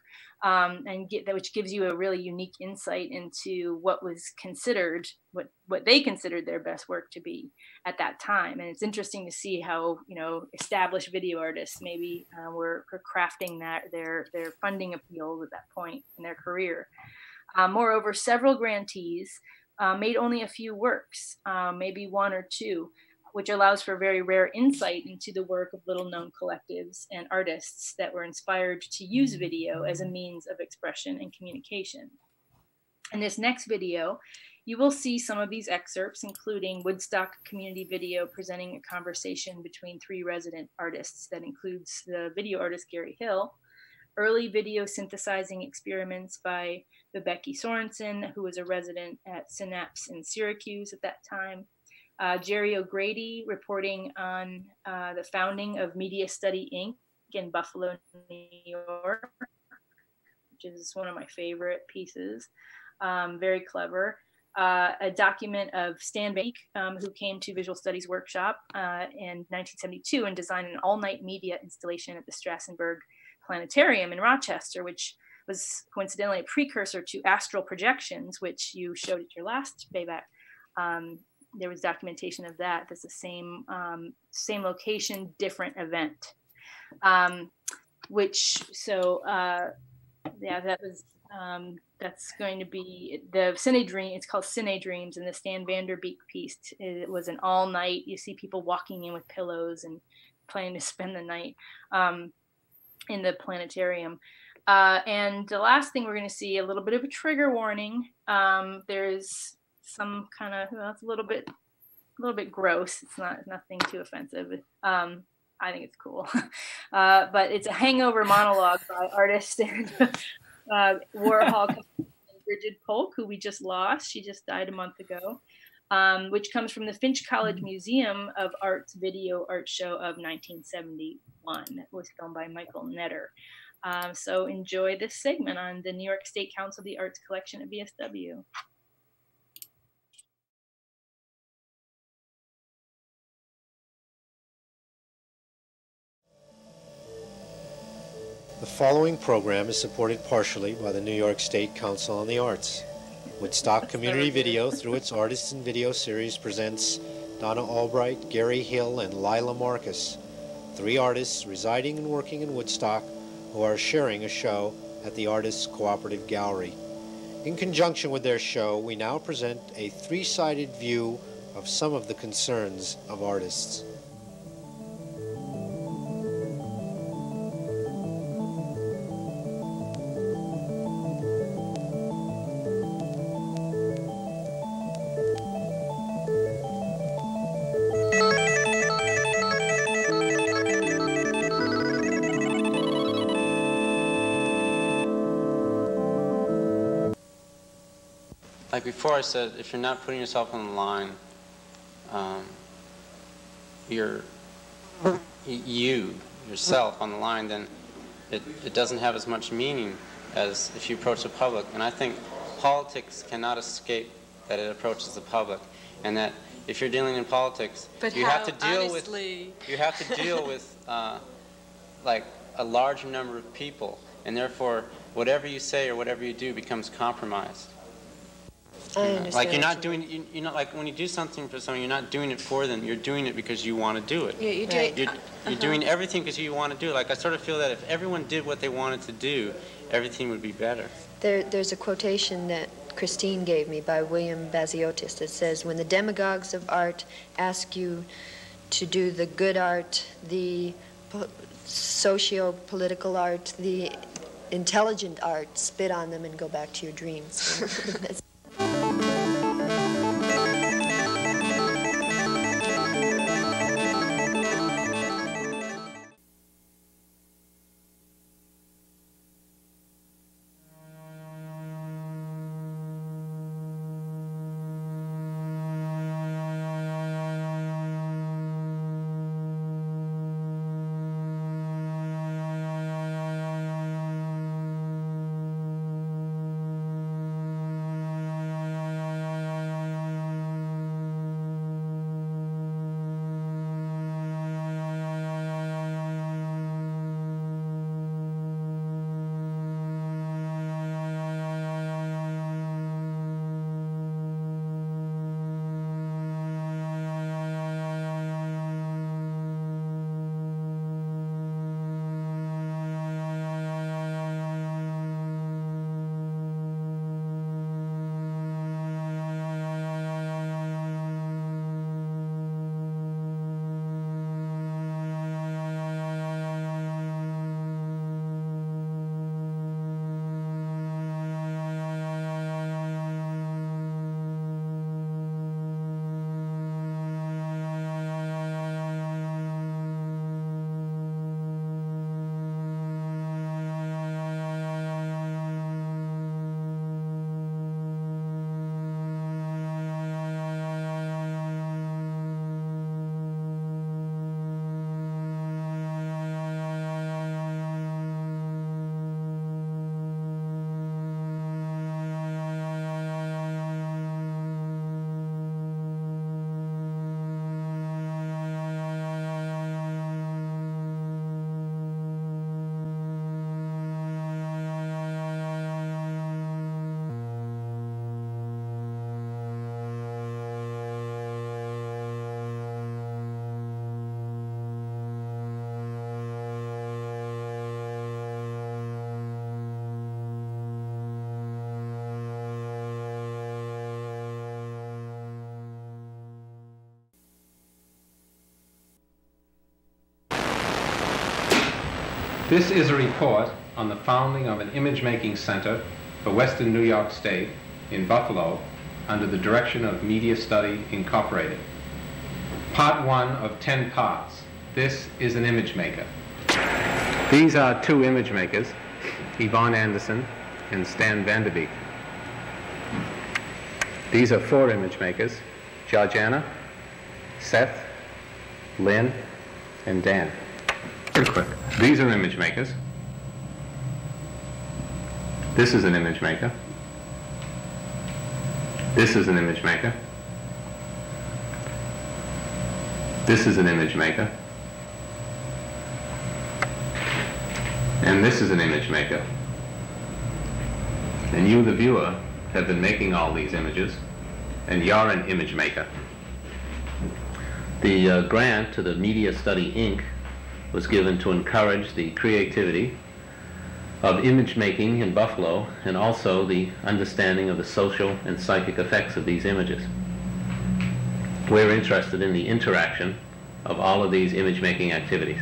which gives you a really unique insight into what was considered, what they considered their best work to be at that time. And it's interesting to see how, established video artists maybe were crafting their funding appeals at that point in their career. Moreover, several grantees made only a few works, maybe one or two, which allows for very rare insight into the work of little-known collectives and artists that were inspired to use video as a means of expression and communication. In this next video, you will see some of these excerpts, including Woodstock Community Video presenting a conversation between three resident artists that includes the video artist Gary Hill, early video synthesizing experiments by Becky Sorensen, who was a resident at SYNAPSE in Syracuse at that time, Jerry O'Grady reporting on the founding of Media Study Inc. in Buffalo, New York, which is one of my favorite pieces, very clever. A document of Stan Beek, who came to Visual Studies Workshop in 1972 and designed an all-night media installation at the Strassenberg Planetarium in Rochester, which was coincidentally a precursor to astral projections, which you showed at your last BAVC. There was documentation of that. That's the same location, different event. Yeah, that was That's going to be the Cine Dream. It's called Cine Dreams, and the Stan Vanderbeek piece. It was an all night. You see people walking in with pillows and planning to spend the night in the planetarium. And the last thing we're going to see, a little bit of a trigger warning. There's some kind of, well, it's a little bit gross. It's nothing too offensive. I think it's cool. But it's a hangover monologue by artist and Warhol and Bridget Polk, who we just lost. She just died a month ago, which comes from the Finch College Museum of Art's video art show of 1971. It was filmed by Michael Netter. So enjoy this segment on the New York State Council of the Arts collection at VSW. The following program is supported partially by the New York State Council on the Arts. Woodstock Community Video, through its Artists in Video series, presents Donna Albright, Gary Hill, and Lila Marcus, 3 artists residing and working in Woodstock who are sharing a show at the Artists Cooperative Gallery. In conjunction with their show, we now present a 3-sided view of some of the concerns of artists. Like before I said, if you're not putting yourself on the line, yourself on the line, then it doesn't have as much meaning as if you approach the public. And I think politics cannot escape that it approaches the public, and that if you're dealing in politics, you have to deal with like a large number of people, and therefore whatever you say or whatever you do becomes compromised. I understand. Like you're not doing, you know, like when you do something for someone, you're not doing it for them. You're doing it because you want to do it. Yeah, you do. Right. You're doing everything because you want to do it. Like I sort of feel that if everyone did what they wanted to do, everything would be better. There's a quotation that Christine gave me by William Baziotis that says, when the demagogues of art ask you to do the good art, the socio-political art, the intelligent art, spit on them and go back to your dreams. This is a report on the founding of an image-making center for Western New York State in Buffalo under the direction of Media Study Incorporated. Part 1 of 10 parts. This is an image maker. These are two image makers, Yvonne Anderson and Stan Vanderbeek. These are 4 image makers, Georgiana, Seth, Lynn, and Dan. Pretty quick. These are image makers. This is an image maker. This is an image maker. This is an image maker. And this is an image maker. And you, the viewer, have been making all these images, and you're an image maker. The grant to the Media Study Inc. was given to encourage the creativity of image making in Buffalo and also the understanding of the social and psychic effects of these images. We're interested in the interaction of all of these image making activities.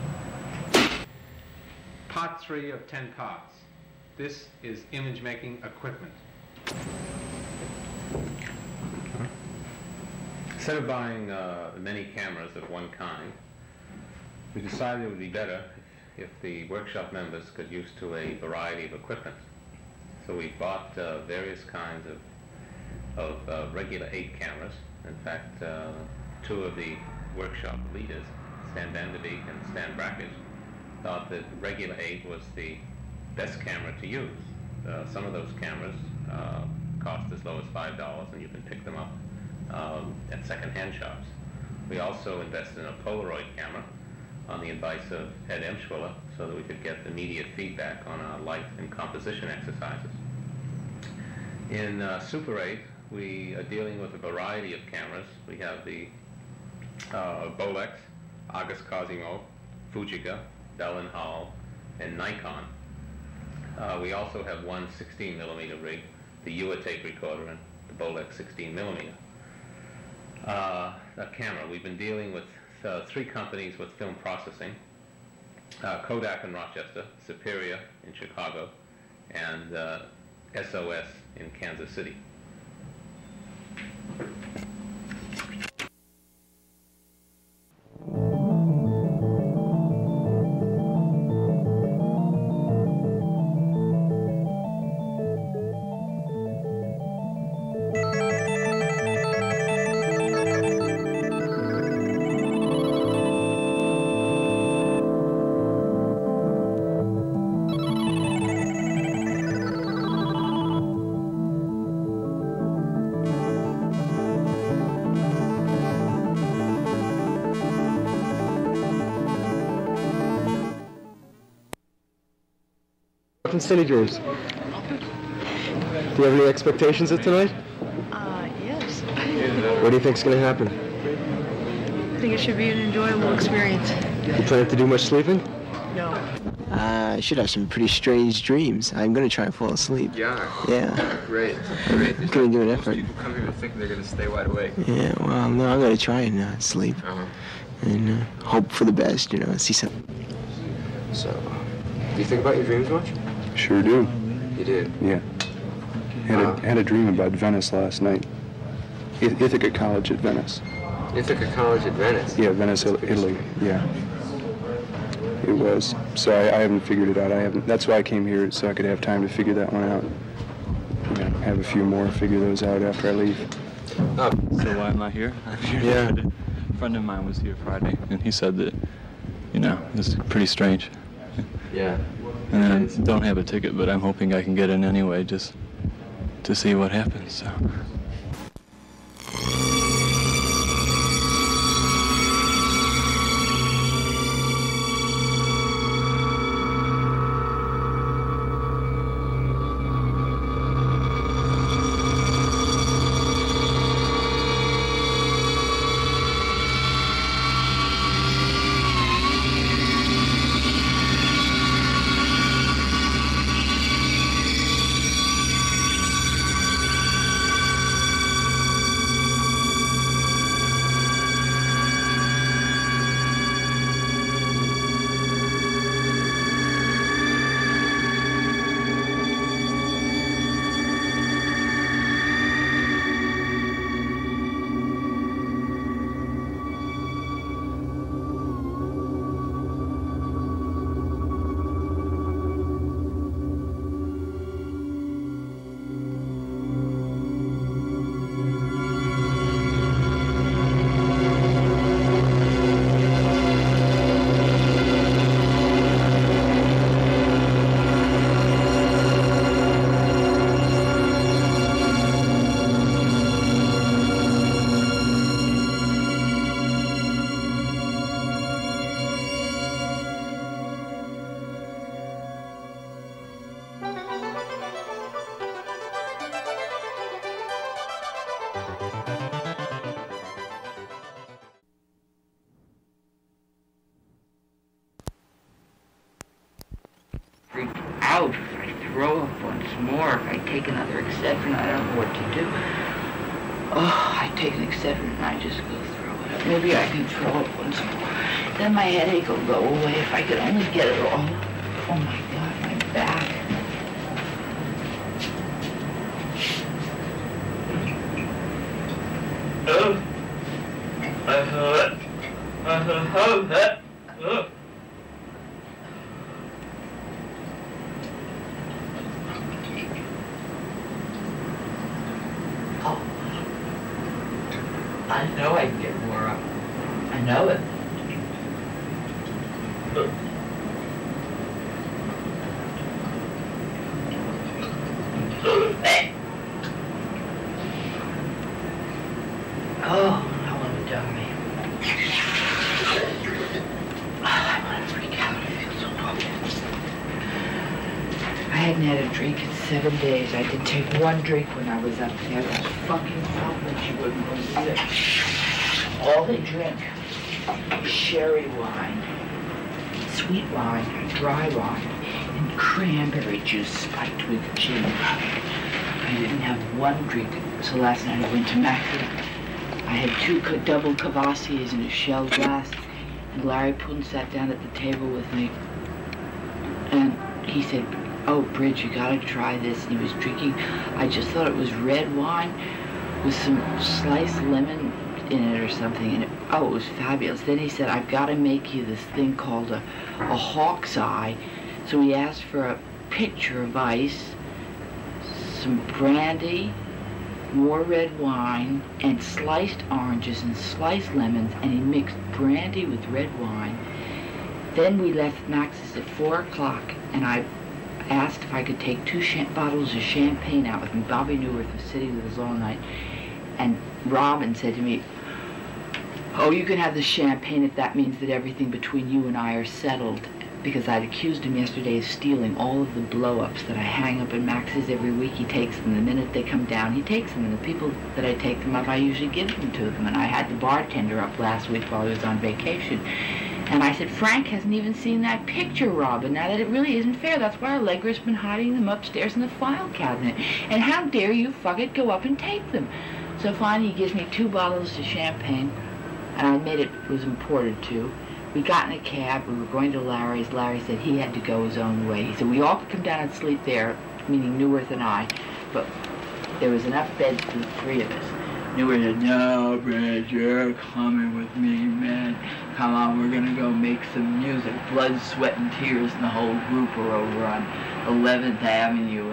Part 3 of 10 parts. This is image making equipment. Instead of buying many cameras of one kind, we decided it would be better if the workshop members could use to a variety of equipment. So we bought various kinds of regular 8 cameras. In fact, 2 of the workshop leaders, Stan Vanderbeek and Stan Brackett, thought that regular 8 was the best camera to use. Some of those cameras cost as low as $5, and you can pick them up at second-hand shops. We also invested in a Polaroid camera on the advice of Ed Emschwiller so that we could get immediate feedback on our light and composition exercises. In Super 8, we are dealing with a variety of cameras. We have the Bolex, Argus Cosimo, Fujica, Bell & Howell, and Nikon. We also have one 16mm rig, the UA tape recorder and the Bolex 16mm. A camera. We've been dealing with 3 companies with film processing, Kodak in Rochester, Superior in Chicago, and SOS in Kansas City. City dreams. Do you have any expectations of tonight? Yes. What do you think's going to happen? I think it should be an enjoyable experience. You plan to do much sleeping? No. I should have some pretty strange dreams. I'm going to try and fall asleep. Yeah. Yeah. Great. Great. I'm going to do an effort. Most people come here thinking they're going to stay wide awake. Yeah, well, no, I'm going to try and sleep. And hope for the best, you know, see something. So, do you think about your dreams much? Sure do. You did? Yeah. Had a dream about Venice last night. Ithaca College at Venice. Ithaca College at Venice? Yeah, Venice, Italy. Yeah. It was. So I haven't figured it out. That's why I came here, so I could have time to figure that one out. Yeah, have a few more, figure those out after I leave. Oh. So why am I here? I'm here Yeah. Friday. A friend of mine was here Friday, and he said that, you know, this is pretty strange. Yeah. And I don't have a ticket, but I'm hoping I can get in anyway, just to see what happens. So. out, if I throw up once more, if I take another Excedrin, I don't know what to do. Oh, I take an Excedrin and I just go throw it up. Maybe I can throw up once more. Then my headache will go away if I could only get it all. Oh my God, my back. Oh, I hurt. I hurt. Oh. I know I can get more up. I know it. Oh, I want to die. I want to freak out. I feel so broken. I hadn't had a drink in 7 days. I did take one drink when I was up there. That fucking woman, she wouldn't believe it. All they drink, sherry wine, sweet wine, dry wine, and cranberry juice spiked with gin. I didn't have one drink, so last night I went to Max's. I had two double Cavassiers in a shell glass, and Larry Poon sat down at the table with me, and he said, "Oh, Bridge, you gotta try this." And he was drinking, I just thought it was red wine with some sliced lemon in it or something, and it was fabulous. Then he said, "I've got to make you this thing called a hawk's eye." So he asked for a pitcher of ice, some brandy, more red wine, and sliced oranges and sliced lemons, and he mixed brandy with red wine. Then we left Max's at 4 o'clock, and I asked if I could take two bottles of champagne out with me. Bobby Newirth was sitting with us all night, and Robin said to me, "Oh, you can have the champagne if that means that everything between you and I are settled," because I'd accused him yesterday of stealing all of the blow-ups that I hang up in Max's every week. He takes them. The minute they come down, he takes them. And the people that I take them up, I usually give them to them. And I had the bartender up last week while he was on vacation. And I said, "Frank hasn't even seen that picture, Robin. Now that it really isn't fair. That's why Allegra's been hiding them upstairs in the file cabinet. And how dare you, fuck it, go up and take them?" So finally he gives me 2 bottles of champagne. And I admit it was imported too. We got in a cab, we were going to Larry's. Larry said he had to go his own way. He said we all could come down and sleep there, meaning Newirth and I, but there was enough beds for the 3 of us. Newirth said, "No, Bridge, you're coming with me, man. Come on, we're gonna go make some music." Blood, sweat, and tears, and the whole group were over on 11th Avenue.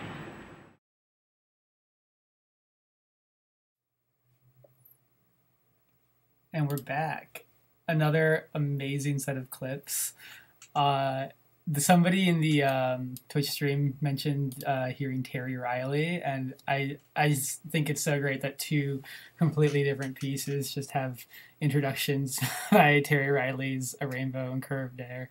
And we're back. Another amazing set of clips. Somebody in the Twitch stream mentioned hearing Terry Riley, and I think it's so great that 2 completely different pieces just have introductions by Terry Riley's A Rainbow and Curved Air.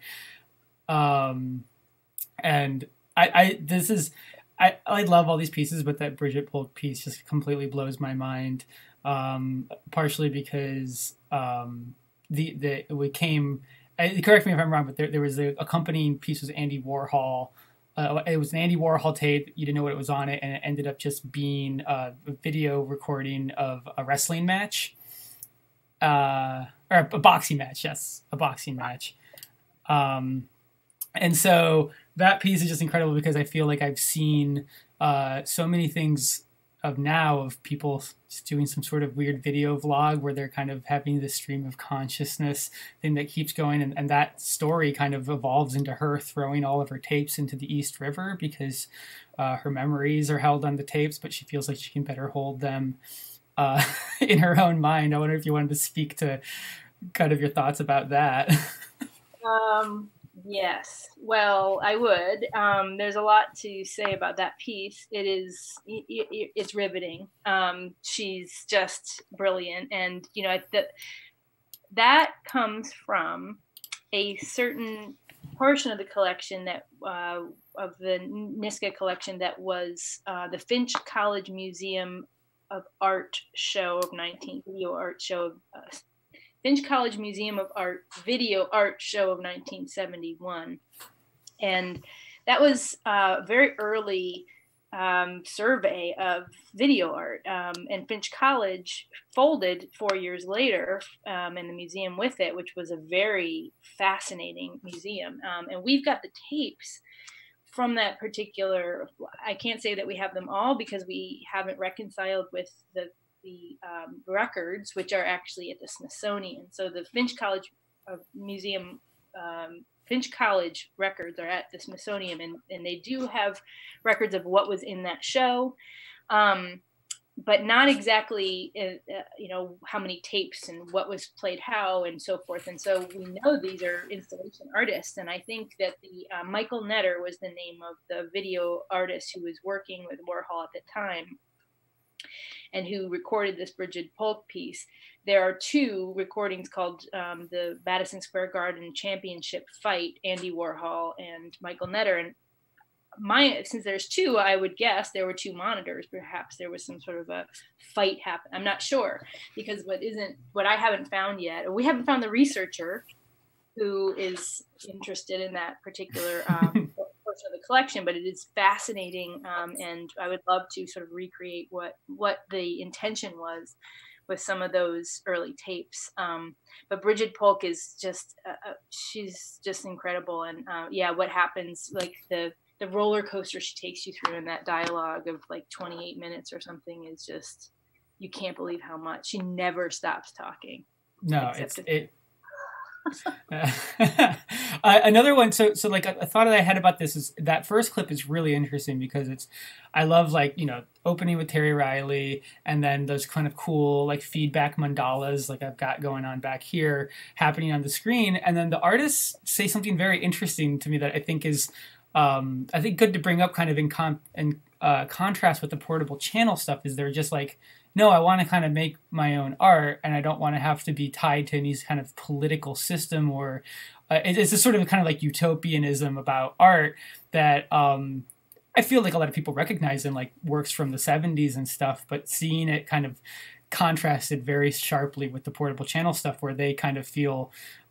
And I love all these pieces, but that Bridget Polk piece just completely blows my mind. Partially because it came. Correct me if I'm wrong, but there was a accompanying piece was Andy Warhol. It was an Andy Warhol tape. You didn't know what was on it, and it ended up just being a video recording of a wrestling match, or a boxing match. Yes, a boxing match. And so that piece is just incredible because I feel like I've seen so many things of people just doing some sort of weird video vlog where they're kind of having this stream of consciousness thing that keeps going, and that story kind of evolves into her throwing all of her tapes into the East River because her memories are held on the tapes, but she feels like she can better hold them in her own mind. I wonder if you wanted to speak to kind of your thoughts about that. Yes, well, I would. There's a lot to say about that piece. It's riveting. She's just brilliant, and that comes from a certain portion of the collection that of the Niska collection that was the Finch College Museum of Art show of Finch College Museum of Art video art show of 1971. And that was a very early survey of video art, and Finch College folded 4 years later, and the museum with it, which was a very fascinating museum. And we've got the tapes from that particular. I can't say that we have them all because we haven't reconciled with the records, which are actually at the Smithsonian. So the Finch College Museum, Finch College records are at the Smithsonian, and they do have records of what was in that show, but not exactly, how many tapes and what was played how and so forth. And so we know these are installation artists. And I think that the Michael Netter was the name of the video artist who was working with Warhol at the time, and who recorded this Bridget Polk piece. There are two recordings called the Madison Square Garden Championship Fight, Andy Warhol and Michael Netter. And since there's two, I would guess there were two monitors. Perhaps there was some sort of a fight happen. I'm not sure, because what I haven't found yet, or we haven't found the researcher who is interested in that particular portion of the collection, but it is fascinating, and I would love to sort of recreate what the intention was with some of those early tapes. But Bridget Polk is just she's just incredible, and what happens, like the roller coaster she takes you through in that dialogue of like 28 minutes or something is just, you can't believe how much she never stops talking. No, another one. So like a thought that I had about this is that first clip is really interesting because I love, like, opening with Terry Riley, and then those kind of cool like feedback mandalas like I've got going on back here happening on the screen. And then the artists say something very interesting to me that I think is, good to bring up kind of in contrast with the portable channel stuff, is they're just like, no, I want to kind of make my own art, and I don't want to have to be tied to any kind of political system, or it's a sort of kind of like utopianism about art that I feel like a lot of people recognize in like works from the 70s and stuff, but seeing it kind of contrasted very sharply with the portable channel stuff, where they kind of feel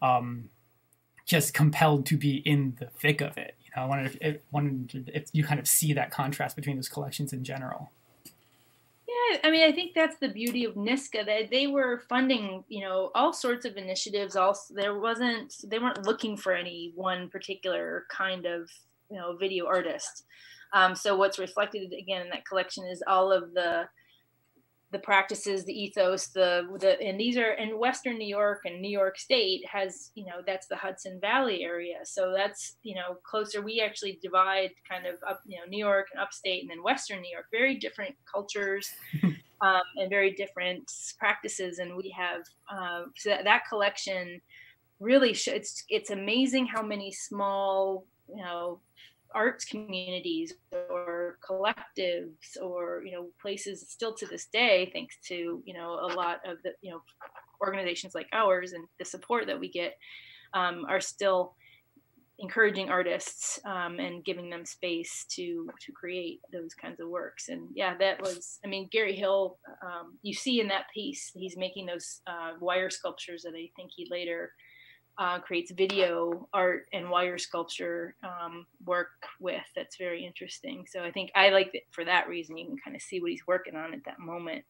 just compelled to be in the thick of it. I wondered if you kind of see that contrast between those collections in general. Yeah, I mean, I think that's the beauty of NISCA, that they were funding, all sorts of initiatives. They weren't looking for any one particular kind of, video artist. So what's reflected again in that collection is all of the practices, the ethos, and these are in Western New York, and New York State has, that's the Hudson Valley area. So that's, closer. We actually divide kind of up, New York and upstate, and then Western New York, very different cultures and very different practices. And we have, so that collection really, it's amazing how many small, arts communities or collectives or places still to this day, thanks to a lot of the organizations like ours and the support that we get, are still encouraging artists and giving them space to create those kinds of works. And that was, Gary Hill, you see in that piece, he's making those wire sculptures that I think he later creates video art and wire sculpture work with. That's very interesting. So I think I like it for that reason. You can kind of see what he's working on at that moment.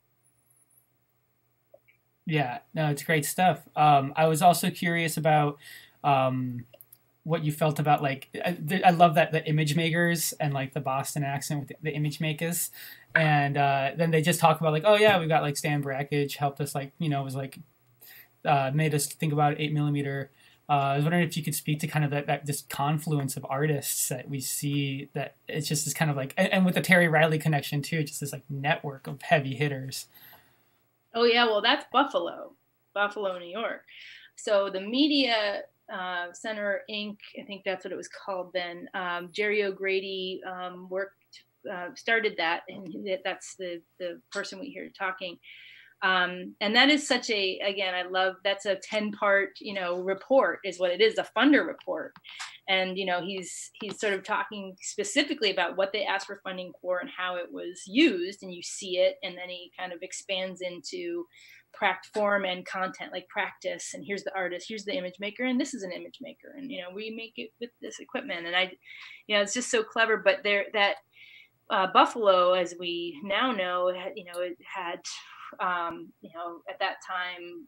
Yeah, no, it's great stuff. I was also curious about what you felt about, like, I love that the image makers and like the Boston accent with the image makers. And then they just talk about like, oh yeah, we've got like Stan Brakhage helped us, like, was like, made us think about 8mm. I was wondering if you could speak to kind of that this confluence of artists that we see, that it's just this kind of like, and with the Terry Riley connection too, just this like network of heavy hitters. Oh yeah, well that's Buffalo, New York. So the Media Center Inc., I think that's what it was called then. Jerry O'Grady started that, and that's the person we hear talking. And that is such a, again, I love, that's a 10-part, report is what it is, a funder report. And, he's sort of talking specifically about what they asked for funding for and how it was used, and you see it. And then he kind of expands into form and content, like practice, and here's the artist, here's the image maker, and this is an image maker, and we make it with this equipment, and it's just so clever. But that Buffalo, as we now know, it had at that time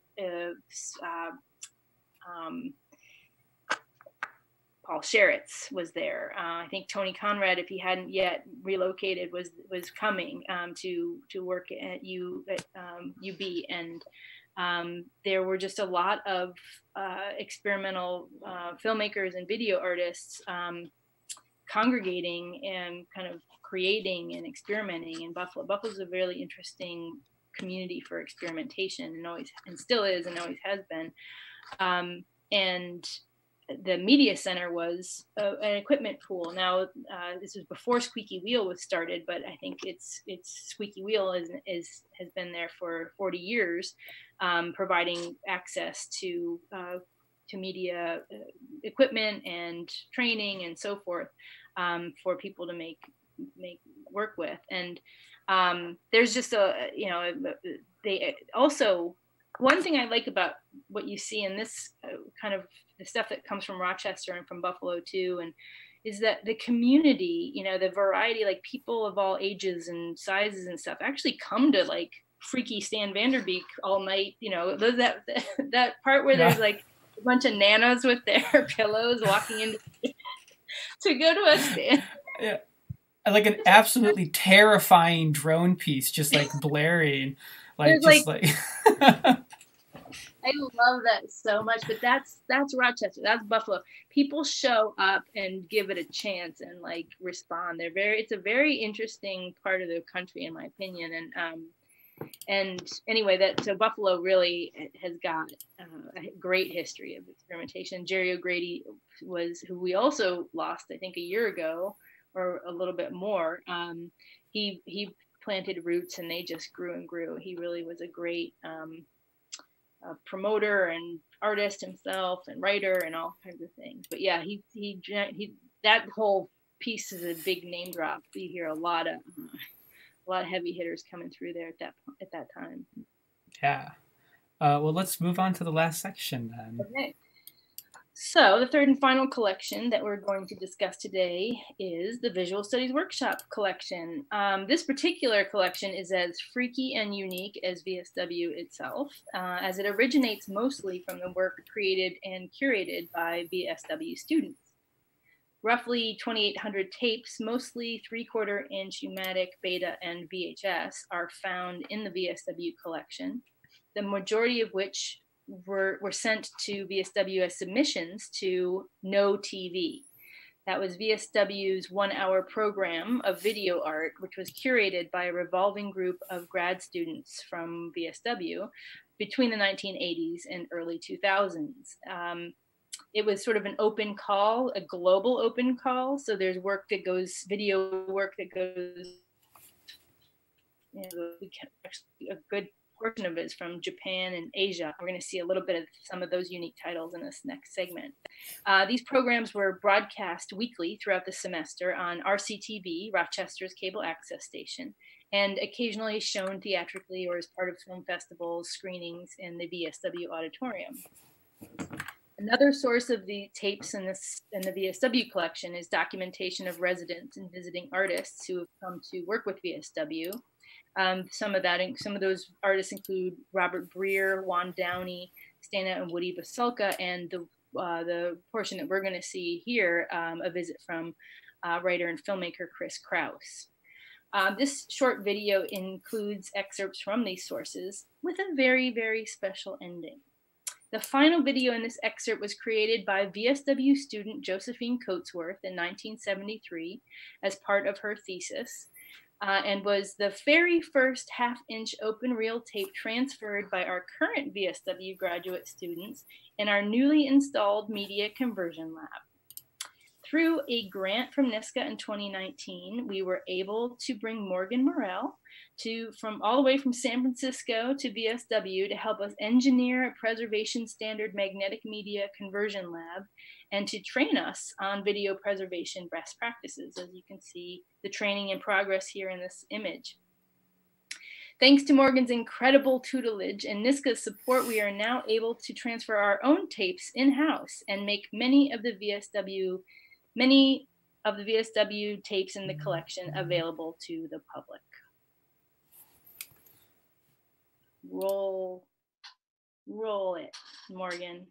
Paul Sheritz was there. I think Tony Conrad, if he hadn't yet relocated, was coming to work at UB, and there were just a lot of experimental filmmakers and video artists congregating and kind of creating and experimenting in Buffalo. Buffalo's a really interesting community for experimentation, and still is, and always has been. And the media center was an equipment pool. Now, this was before Squeaky Wheel was started, but I think it's Squeaky Wheel has been there for 40 years, providing access to media equipment and training and so forth for people to make work with. And there's just they also, one thing I like about what you see in this kind of the stuff that comes from Rochester and from Buffalo too, and is that the community, the variety, like people of all ages and sizes and stuff actually come to like Freaky Stan Vanderbeek all night. That part where there's like a bunch of nanas with their pillows walking in to go to a stand. Yeah. Like an absolutely terrifying drone piece, just like blaring, like I love that so much, but that's Rochester, that's Buffalo. People show up and give it a chance and like respond. It's a very interesting part of the country, in my opinion. And anyway, so Buffalo really has got a great history of experimentation. Jerry O'Grady who we also lost, I think, a year ago, or a little bit more. He planted roots and they just grew and grew. He really was a great promoter and artist himself and writer and all kinds of things. But yeah, he that whole piece is a big name drop. We hear a lot of heavy hitters coming through there at that time. Yeah. Well, let's move on to the last section then. Okay. So the third and final collection that we're going to discuss today is the Visual Studies Workshop collection. This particular collection is as freaky and unique as VSW itself, as it originates mostly from the work created and curated by VSW students. Roughly 2,800 tapes, mostly 3/4-inch U-matic, Beta, and VHS, are found in the VSW collection, the majority of which were sent to VSW as submissions to No TV. That was VSW's 1-hour program of video art, which was curated by a revolving group of grad students from VSW between the 1980s and early 2000s. It was sort of an open call, a global open call. So there's video work that goes, actually a good portion of it is from Japan and Asia. We're going to see a little bit of some of those unique titles in this next segment. These programs were broadcast weekly throughout the semester on RCTV, Rochester's cable access station, and occasionally shown theatrically or as part of film festivals, screenings in the VSW auditorium. Another source of the tapes in the VSW collection is documentation of residents and visiting artists who have come to work with VSW. Some of those artists include Robert Breer, Juan Downey, Stana and Woody Basulka, and the portion that we're going to see here, a visit from writer and filmmaker Chris Kraus. This short video includes excerpts from these sources with a very, very special ending. The final video in this excerpt was created by VSW student Josephine Coatsworth in 1973 as part of her thesis, and was the very first half-inch open reel tape transferred by our current VSW graduate students in our newly installed media conversion lab. Through a grant from NISCA in 2019, we were able to bring Morgan Morell from all the way from San Francisco to VSW to help us engineer a preservation standard magnetic media conversion lab and to train us on video preservation best practices. As you can see, the training in progress here in this image. Thanks to Morgan's incredible tutelage and Niska's support, we are now able to transfer our own tapes in-house and make many of the VSW tapes in the collection available to the public. Roll it, Morgan.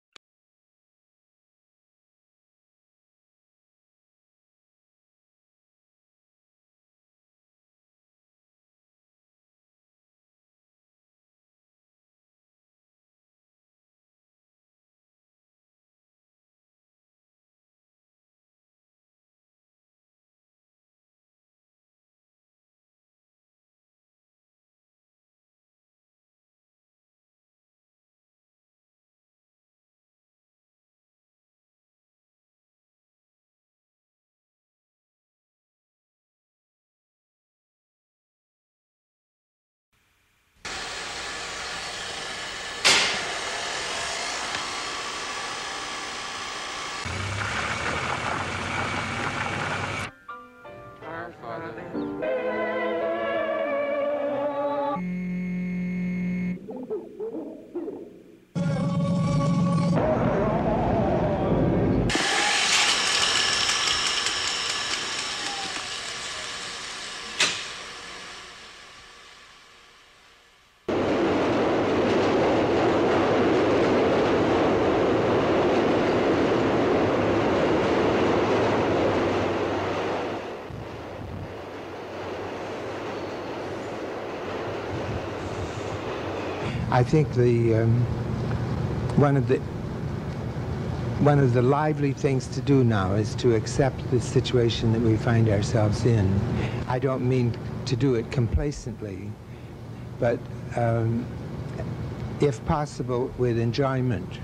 I think one of the lively things to do now is to accept the situation that we find ourselves in. I don't mean to do it complacently, but if possible, with enjoyment.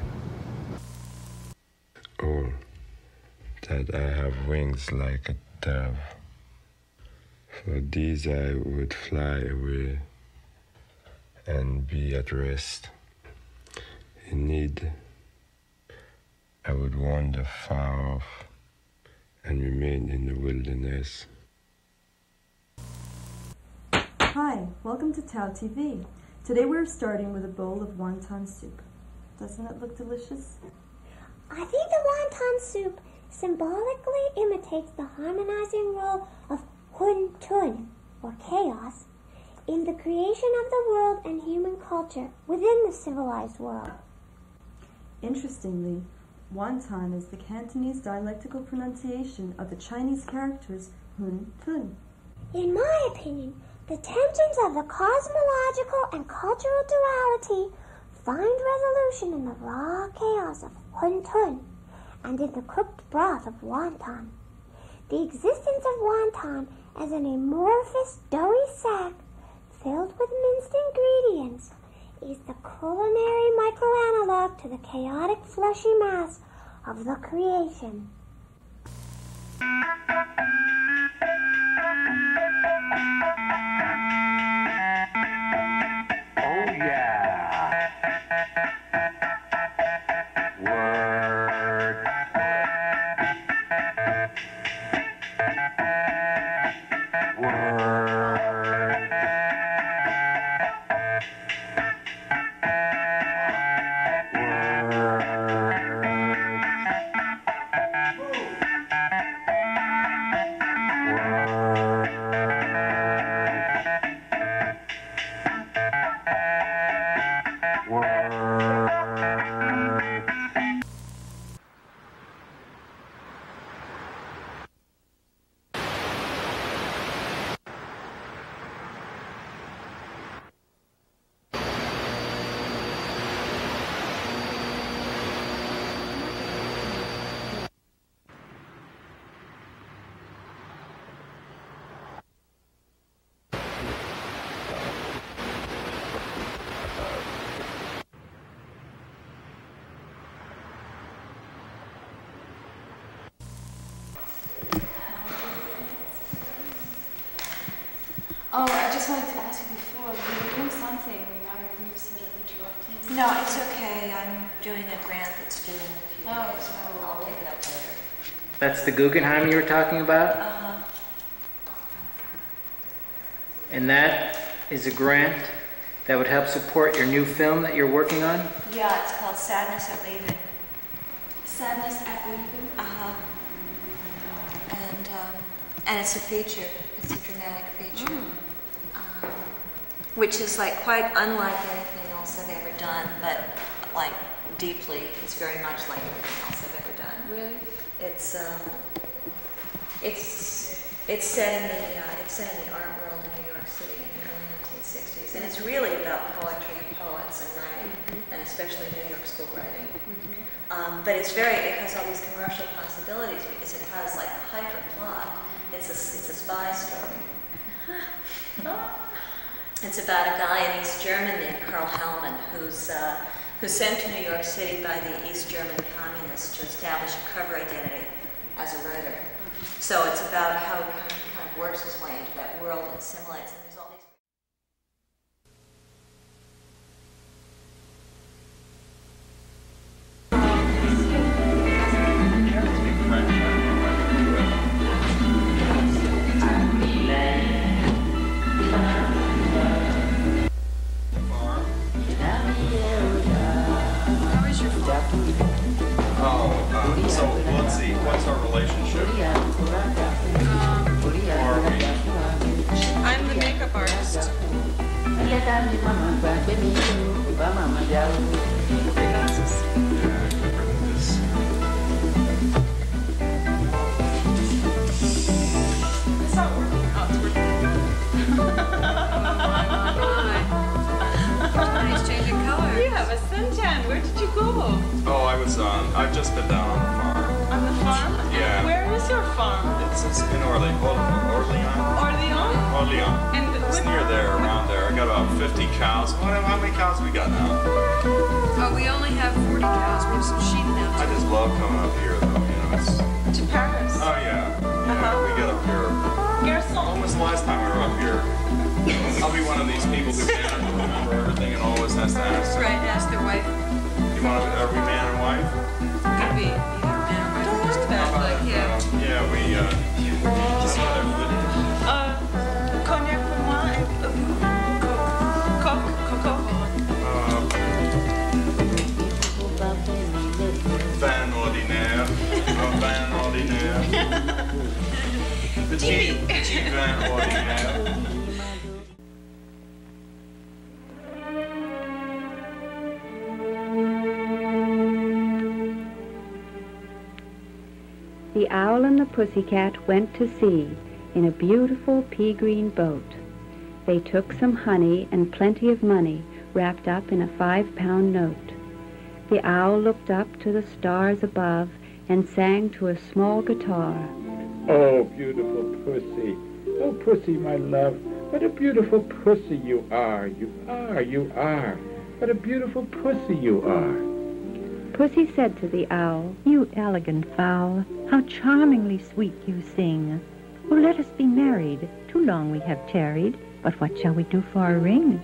Oh, that I have wings like a dove. For these I would fly away and be at rest. In need, I would wander far off and remain in the wilderness. Hi, welcome to Tao TV. Today we're starting with a bowl of wonton soup. Doesn't it look delicious? I think the wonton soup symbolically imitates the harmonizing role of Hun-Tun, or chaos, in the creation of the world and human culture within the civilized world. Interestingly, wonton is the Cantonese dialectical pronunciation of the Chinese characters Hun-Tun. In my opinion, the tensions of the cosmological and cultural duality find resolution in the raw chaos of Hun-Tun and in the cooked broth of wonton. The existence of wonton as an amorphous, doughy sack filled with minced ingredients is the culinary microanalog to the chaotic fleshy mass of the creation. Oh yeah. Word. Word. Oh, I just wanted to ask you before, you were doing something and now you sort of interrupted. No, it's okay. I'm doing a grant that's due in a few days. So I'll pick it up later. That's the Guggenheim you were talking about? Uh-huh. And that is a grant that would help support your new film that you're working on? Yeah, it's called Sadness at Leaving. Sadness at Leaving? Uh-huh. And it's a feature. It's a dramatic feature. Which is like quite unlike anything else I've ever done, but like deeply, it's very much like everything else I've ever done. Really? It's set in the art world in New York City in the early 1960s, and it's really about poetry and poets and writing, and especially New York school writing. But it has all these commercial possibilities because it has like a hyper plot. It's a spy story. It's about a guy in East Germany named Karl Hellman who's sent to New York City by the East German communists to establish a cover identity as a writer. So it's about how he kind of works his way into that world and assimilates. And there's all these. So let's see, what's our relationship? I'm the makeup artist. It's not working. Oh, it's working. Nice changing color. You have a suntan. Where did you go? Oh, I've just been down on the farm. On the farm? Yeah. Where is your farm? It's in Orleans. Orleans? And It's near there, around there. I got about 50 cows. How many cows we got now? Oh, we only have 40 cows. We have some sheep now. I just love coming up here, though. You know, it's. To Paris? Oh yeah. We get up here. When was the last time we were up here? I'll be one of these people who can't remember everything and always has to ask. Right, ask their wife. Are we man and wife? Could be either man or wife. Just about like, yeah. Yeah, we, cognac pour moi et coco. Vin ordinaire. Un vin ordinaire. Petit vin ordinaire. The owl and the pussycat went to sea in a beautiful pea-green boat. They took some honey and plenty of money wrapped up in a 5-pound note. The owl looked up to the stars above and sang to a small guitar. Oh, beautiful pussy. Oh, pussy, my love. What a beautiful pussy you are. You are, you are. What a beautiful pussy you are. Pussy said to the owl, "You elegant fowl, how charmingly sweet you sing. Oh, let us be married. Too long we have tarried, but what shall we do for a ring?"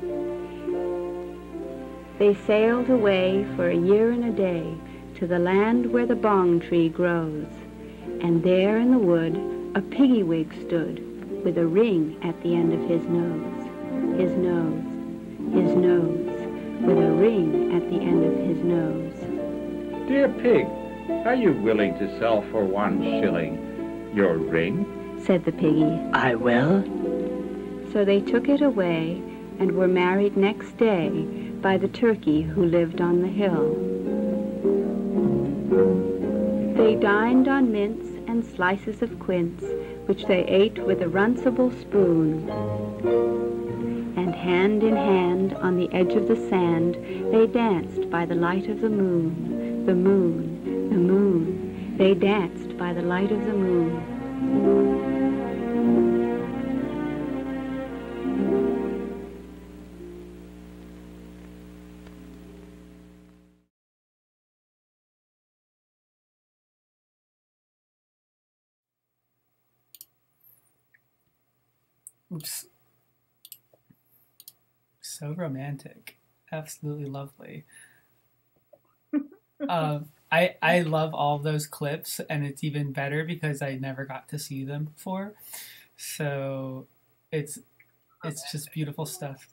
They sailed away for a year and a day to the land where the bong tree grows. And there in the wood a piggy-wig stood with a ring at the end of his nose. His nose, his nose, with a ring at the end of his nose. Dear pig, are you willing to sell for 1 shilling your ring? Said the piggy. "I will." So they took it away and were married next day by the turkey who lived on the hill. They dined on mince and slices of quince, which they ate with a runcible spoon. And hand in hand on the edge of the sand they danced by the light of the moon. The moon, the moon, they danced by the light of the moon. Oops. So romantic. Absolutely lovely. I love all those clips, and it's even better because I never got to see them before. So it's It's just beautiful stuff.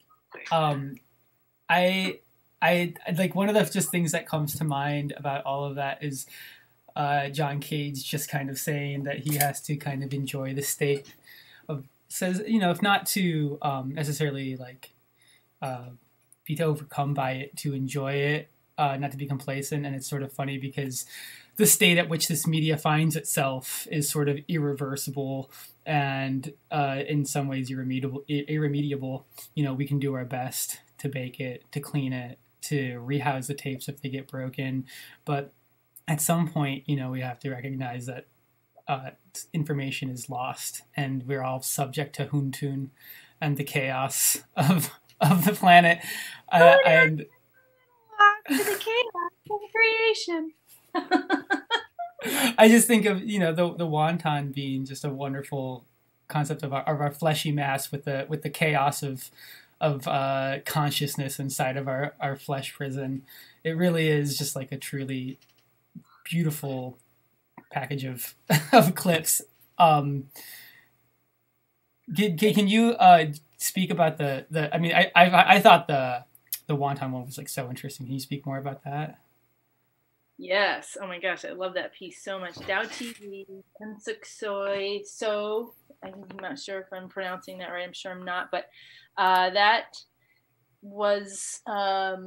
I like one of the just things that comes to mind about all of that is John Cage just kind of saying that he has to kind of enjoy the state of, says, you know, if not to necessarily like be overcome by it, to enjoy it, not to be complacent. And it's sort of funny because the state at which this media finds itself is sort of irreversible and in some ways irremediable. You know, we can do our best to bake it, to clean it, to rehouse the tapes if they get broken. But at some point, you know, we have to recognize that information is lost and we're all subject to Huntun and the chaos of the planet. And to the chaos of creation. I just think of, you know, the wonton being just a wonderful concept of our fleshy mass with the chaos of consciousness inside of our flesh prison. It really is just like a truly beautiful package of clips. Can you speak about the I mean, I thought the wonton one was like so interesting. Can you speak more about that? Yes. Oh my gosh, I love that piece so much. Dao TV, Soy, So. I'm not sure if I'm pronouncing that right. I'm sure I'm not, but that was I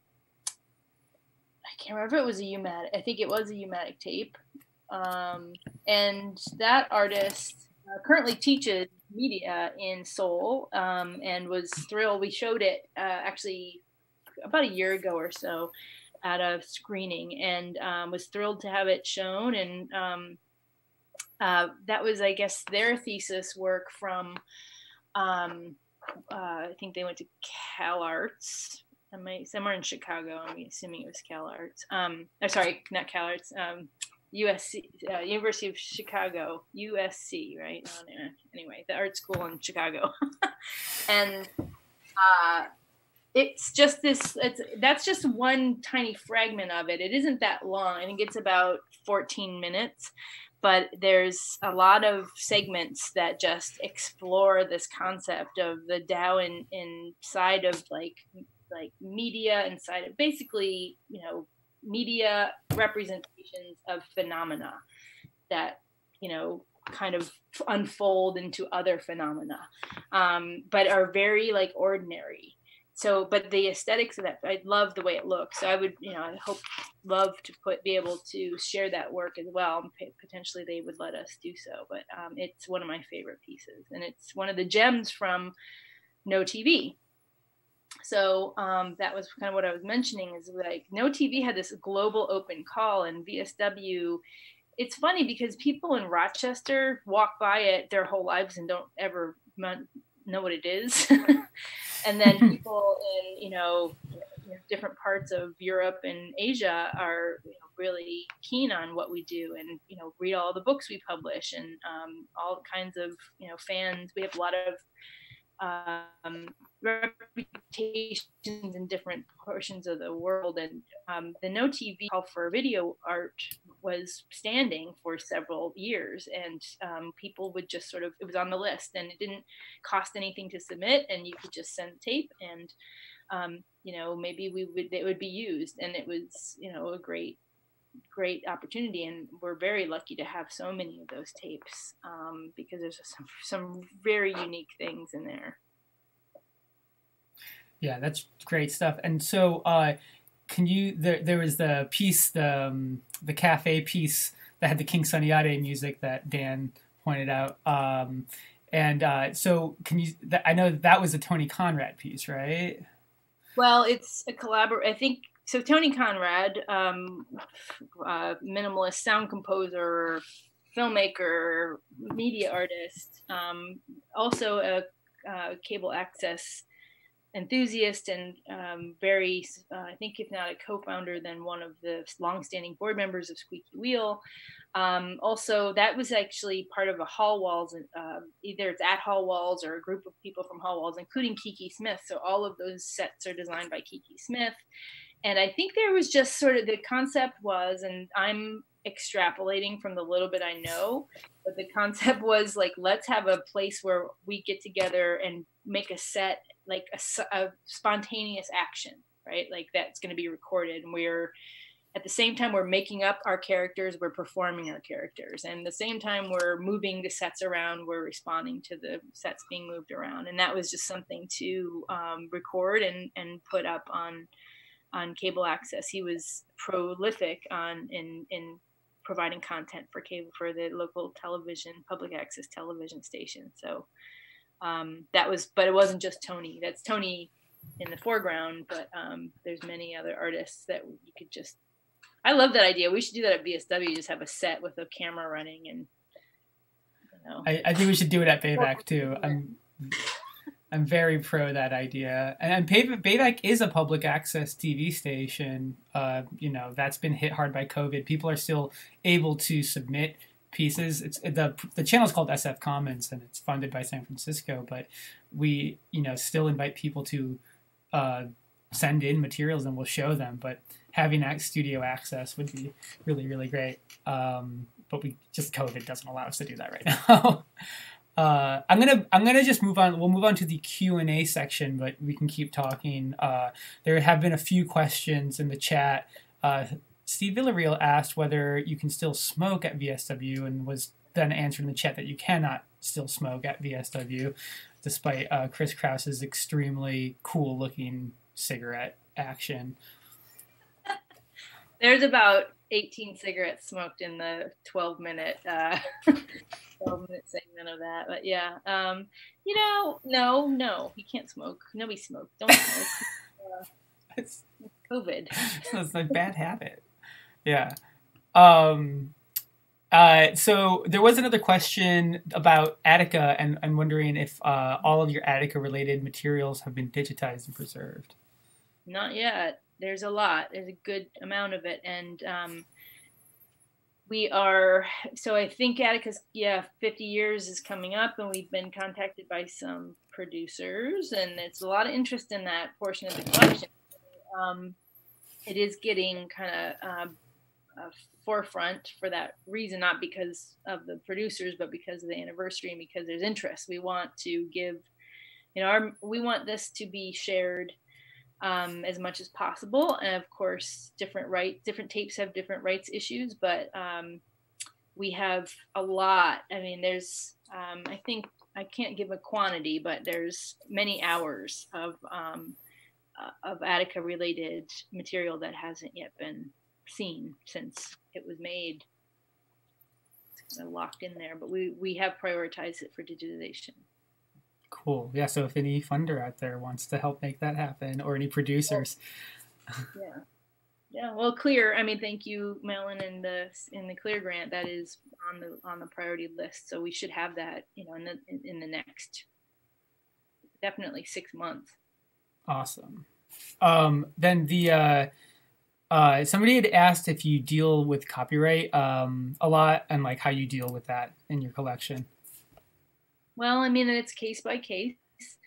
can't remember if it was a U-matic. I think it was a U-matic tape. And that artist currently teaches media in Seoul, and was thrilled. We showed it actually about a year ago or so at a screening, and was thrilled to have it shown. And that was, I guess, their thesis work from, I think they went to Cal Arts, somewhere in Chicago. I'm assuming it was Cal Arts. Sorry, not Cal Arts. USC, University of Chicago, USC, right? Anyway, the art school in Chicago. And it's just that's just one tiny fragment of it. It isn't that long. I think it's about 14 minutes, but there's a lot of segments that just explore this concept of the Tao inside of like media, inside of basically, you know, media representations of phenomena that, you know, kind of unfold into other phenomena, but are very like ordinary. So, but the aesthetics of that, I love the way it looks. So I would, you know, I love to be able to share that work as well. Potentially they would let us do so, but it's one of my favorite pieces, and it's one of the gems from No TV. So that was kind of what I was mentioning, is like No TV had this global open call, and VSW, it's funny because people in Rochester walk by it their whole lives and don't ever know what it is. And then people in, you know, different parts of Europe and Asia are, you know, really keen on what we do, and, you know, read all the books we publish, and all kinds of, you know, fans. We have a lot of reputations in different portions of the world, and the No TV call for video art was standing for several years, and people would just sort of, it was on the list, and it didn't cost anything to submit, and you could just send tape, and you know, maybe it would be used, and it was, you know, a great opportunity, and we're very lucky to have so many of those tapes, because there's some very unique things in there. Yeah, that's great stuff. And so can you, there was the piece, the cafe piece that had the King Sunny Ade music that Dan pointed out, and so can you, I know that was a Tony Conrad piece, right? Well, it's a I think. So Tony Conrad, minimalist sound composer, filmmaker, media artist, also a cable access enthusiast, and very, I think if not a co-founder, then one of the longstanding board members of Squeaky Wheel. Also, that was actually part of a Hall Walls, either it's at Hall Walls or a group of people from Hall Walls, including Kiki Smith. So all of those sets are designed by Kiki Smith. And I think there was just sort of, the concept was, and I'm extrapolating from the little bit I know, but the concept was like, let's have a place where we get together and make a set, like a spontaneous action, right? Like that's going to be recorded, and we're at the same time we're making up our characters, we're performing our characters, and at the same time we're moving the sets around, we're responding to the sets being moved around. And that was just something to record and put up on cable access. He was prolific in providing content for cable, for the local television, public access television station. So that was, but it wasn't just Tony. That's Tony in the foreground, but there's many other artists that you could just, I love that idea. We should do that at VSW, just have a set with a camera running, and you know. I think we should do it at BAVC too. I'm very pro that idea. And BAVC is a public access TV station. You know, that's been hit hard by COVID. People are still able to submit pieces. It's the channel is called SF Commons, and it's funded by San Francisco, but we, you know, still invite people to send in materials and we'll show them. But having studio access would be really, really great. But COVID doesn't allow us to do that right now. I'm gonna just move on. We'll move on to the Q&A section, but we can keep talking. There have been a few questions in the chat. Steve Villarreal asked whether you can still smoke at VSW, and was then answered in the chat that you cannot still smoke at VSW, despite Chris Krause's extremely cool-looking cigarette action. There's about 18 cigarettes smoked in the 12-minute segment of that. But yeah, you know, no, you can't smoke. Nobody smokes. Don't smoke. It's COVID. It's a bad habit. Yeah. So there was another question about Attica, and I'm wondering if all of your Attica-related materials have been digitized and preserved. Not yet. There's a lot. There's a good amount of it, and we are. So I think Attica's 50 years is coming up, and we've been contacted by some producers, and it's a lot of interest in that portion of the collection. It is getting kind of a forefront for that reason, not because of the producers, but because of the anniversary and because there's interest. We want to give, you know, we want this to be shared as much as possible. And of course, different tapes have different rights issues, but we have a lot. I mean, there's, I think I can't give a quantity, but there's many hours of Attica related material that hasn't yet been seen since it was made. It's kind of locked in there, but we have prioritized it for digitization. Cool. Yeah, so if any funder out there wants to help make that happen, or any producers. Yeah, well, Clear, I mean, thank you, Melon, in the Clear grant, that is on the priority list, so we should have that, you know, in the next definitely 6 months. Awesome. Then the somebody had asked if you deal with copyright a lot, and like how you deal with that in your collection. Well, I mean, it's case by case.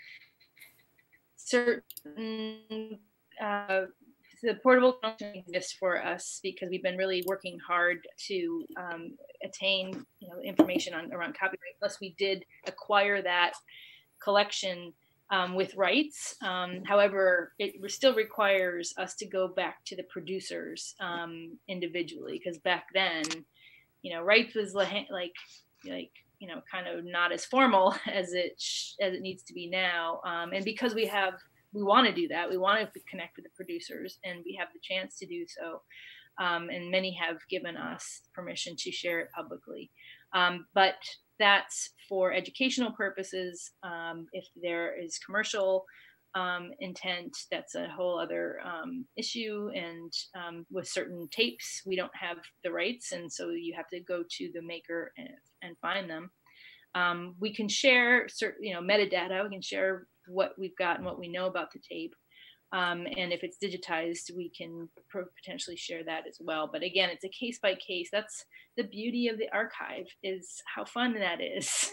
Certain the portable collection exists for us because we've been really working hard to attain, you know, information around copyright. Plus, we did acquire that collection with rights. However, it still requires us to go back to the producers individually, because back then, you know, rights was like you know, kind of not as formal as it needs to be now. And because we want to do that, we want to connect with the producers, and we have the chance to do so. And many have given us permission to share it publicly. But that's for educational purposes. If there is commercial intent, that's a whole other issue. And with certain tapes, we don't have the rights, and so you have to go to the maker and find them. We can share certain, you know, metadata. We can share what we've got and what we know about the tape. And if it's digitized, we can potentially share that as well. But again, it's a case by case. That's the beauty of the archive, is how fun that is.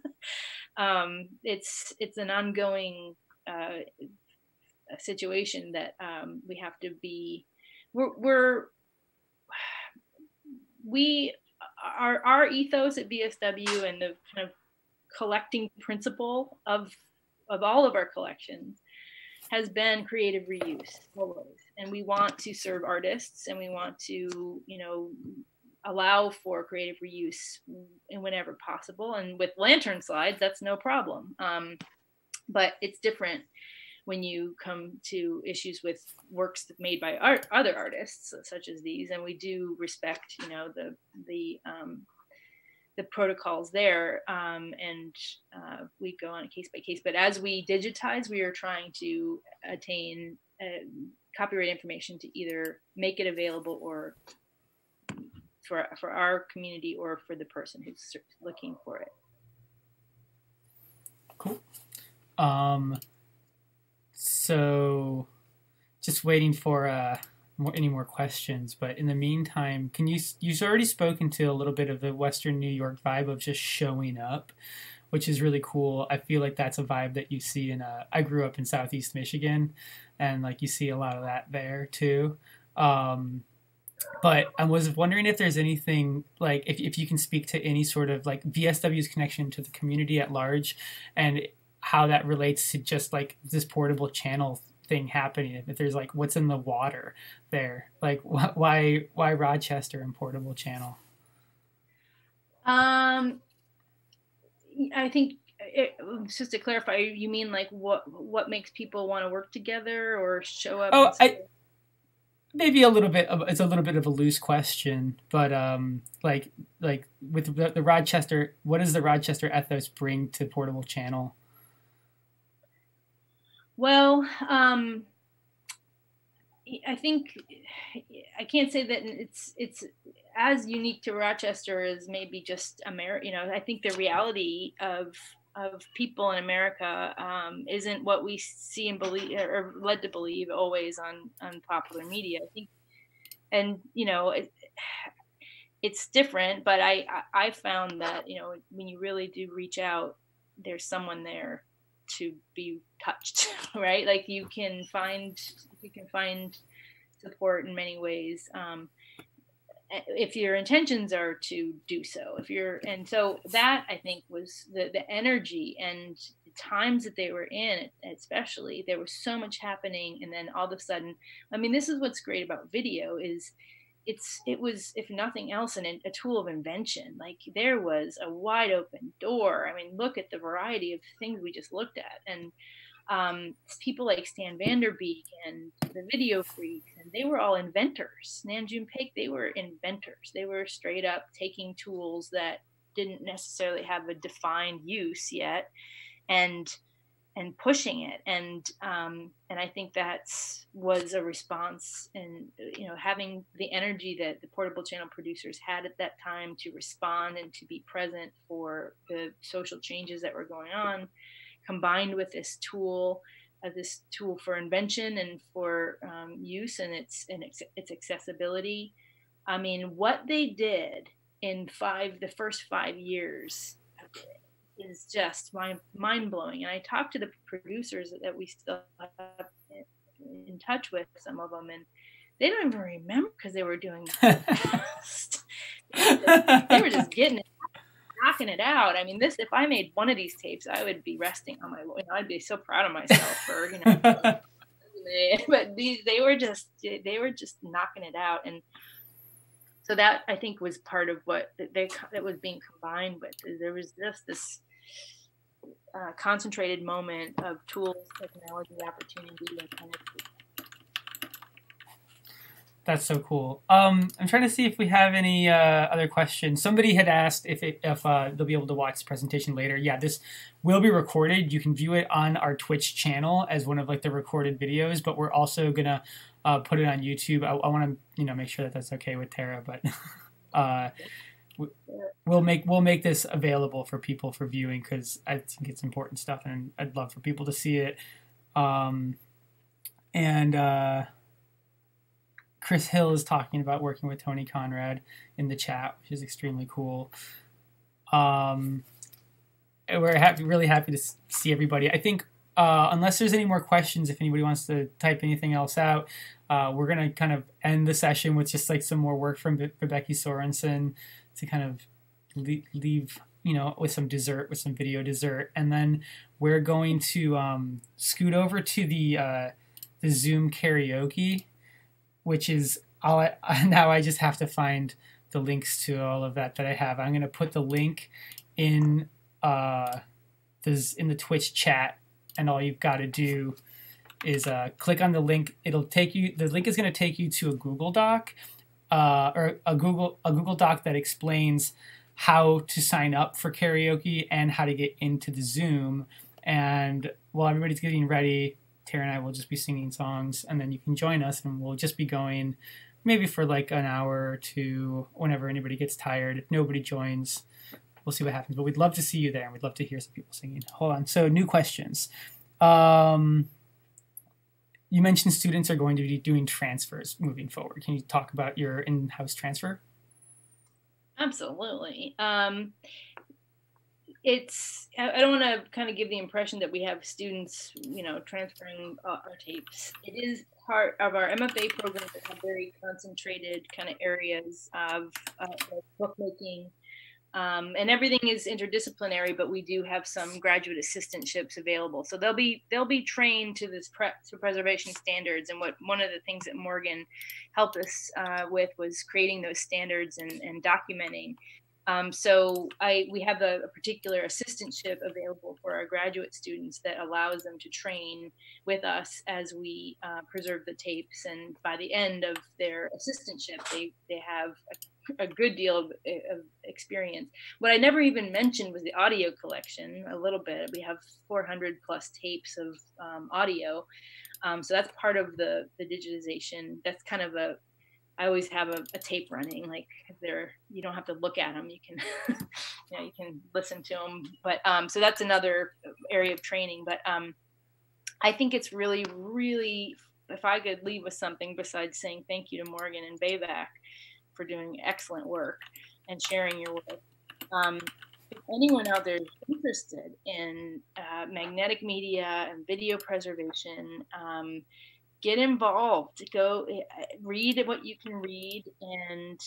It's an ongoing situation that we have to be. our ethos at VSW and the kind of collecting principle of all of our collections has been creative reuse always. And we want to serve artists, and we want to, you know, allow for creative reuse whenever possible. And with lantern slides, that's no problem. But it's different when you come to issues with works made by other artists, such as these. And we do respect, you know, the protocols there, and we go on a case by case. But as we digitize, we are trying to attain copyright information to either make it available or for our community or for the person who's looking for it. Cool. So just waiting for any more questions, but in the meantime, you've already spoken to a little bit of the Western New York vibe of just showing up, which is really cool. I feel like that's a vibe that you see in I grew up in Southeast Michigan, and like you see a lot of that there too. But I was wondering if there's anything, like if you can speak to any sort of like VSW's connection to the community at large, and how that relates to just like this portable channel thing happening. If there's like what's in the water there, like why Rochester and portable channel? I think just to clarify, you mean like what makes people want to work together or show up? Oh, maybe a little bit. It's a little bit of a loose question, but like with the Rochester, what does the Rochester ethos bring to portable channel? Well, I think I can't say that it's as unique to Rochester as maybe just America. You know, I think the reality of people in America isn't what we see and believe or led to believe always on popular media. I think, and you know, it's different. But I found that, you know, when you really do reach out, there's someone there to be touched, right? Like you can find support in many ways, if your intentions are to do so. And so that I think was the energy and the times that they were in, especially there was so much happening, and then all of a sudden, I mean, this is what's great about video is it was, if nothing else, a tool of invention. Like there was a wide open door. I mean, look at the variety of things we just looked at. And people like Stan Vanderbeek and the Videofreex, and they were all inventors. Nanjun Paik, they were inventors. They were straight up taking tools that didn't necessarily have a defined use yet and pushing it. And I think was a response, and you know, having the energy that the portable channel producers had at that time to respond and to be present for the social changes that were going on, combined with this tool for invention and for use and its accessibility. I mean, what they did in the first 5 years is just mind blowing. And I talked to the producers that we still have in touch with, some of them, and they don't even remember because they were doing they were just getting it, knocking it out. I mean, if I made one of these tapes, I would be resting on my, you know, I'd be so proud of myself for, you know, but they were just knocking it out. And so that I think was part of what that was being combined with. There was just this concentrated moment of tools, technology, opportunity, and kind of. That's so cool. I'm trying to see if we have any other questions. Somebody had asked if they'll be able to watch this presentation later. Yeah, this will be recorded. You can view it on our Twitch channel as one of like the recorded videos, but we're also gonna put it on YouTube. I want to make sure that that's okay with Tara, but we'll make this available for people for viewing because I think it's important stuff, and I'd love for people to see it. Chris Hill is talking about working with Tony Conrad in the chat, which is extremely cool. We're really happy to see everybody. I think unless there's any more questions, if anybody wants to type anything else out, we're going to kind of end the session with just like some more work from Becky Sorensen to kind of leave, you know, with some dessert, with some video dessert. And then we're going to scoot over to the Zoom karaoke, which is now I just have to find the links to all of that I have. I'm going to put the link in the Twitch chat, and all you've got to do is click on the link. It'll take you. The link is going to take you to a Google Doc, or a Google Doc that explains how to sign up for karaoke and how to get into the Zoom. And while everybody's getting ready, Tara and I will just be singing songs, and then you can join us, and we'll just be going maybe for like an hour or two whenever anybody gets tired. If nobody joins, we'll see what happens. But we'd love to see you there, and we'd love to hear some people singing. Hold on. So new questions. You mentioned students are going to be doing transfers moving forward. Can you talk about your in-house transfer? Absolutely. I don't want to kind of give the impression that we have students, you know, transferring our tapes. It is part of our MFA program that have very concentrated kind of areas of bookmaking, and everything is interdisciplinary, but we do have some graduate assistantships available. So they'll be trained to this to preservation standards. And one of the things that Morgan helped us with was creating those standards and documenting. So we have a particular assistantship available for our graduate students that allows them to train with us as we preserve the tapes. And by the end of their assistantship, they have a good deal of experience. What I never even mentioned was the audio collection a little bit. We have 400 plus tapes of audio. So that's part of the digitization. That's kind of I always have a tape running, like you don't have to look at them. You can, you can listen to them. But so that's another area of training. But I think it's really, really, if I could leave with something besides saying thank you to Morgan and BAVC for doing excellent work and sharing your work. If anyone out there is interested in magnetic media and video preservation, get involved. Go read what you can read and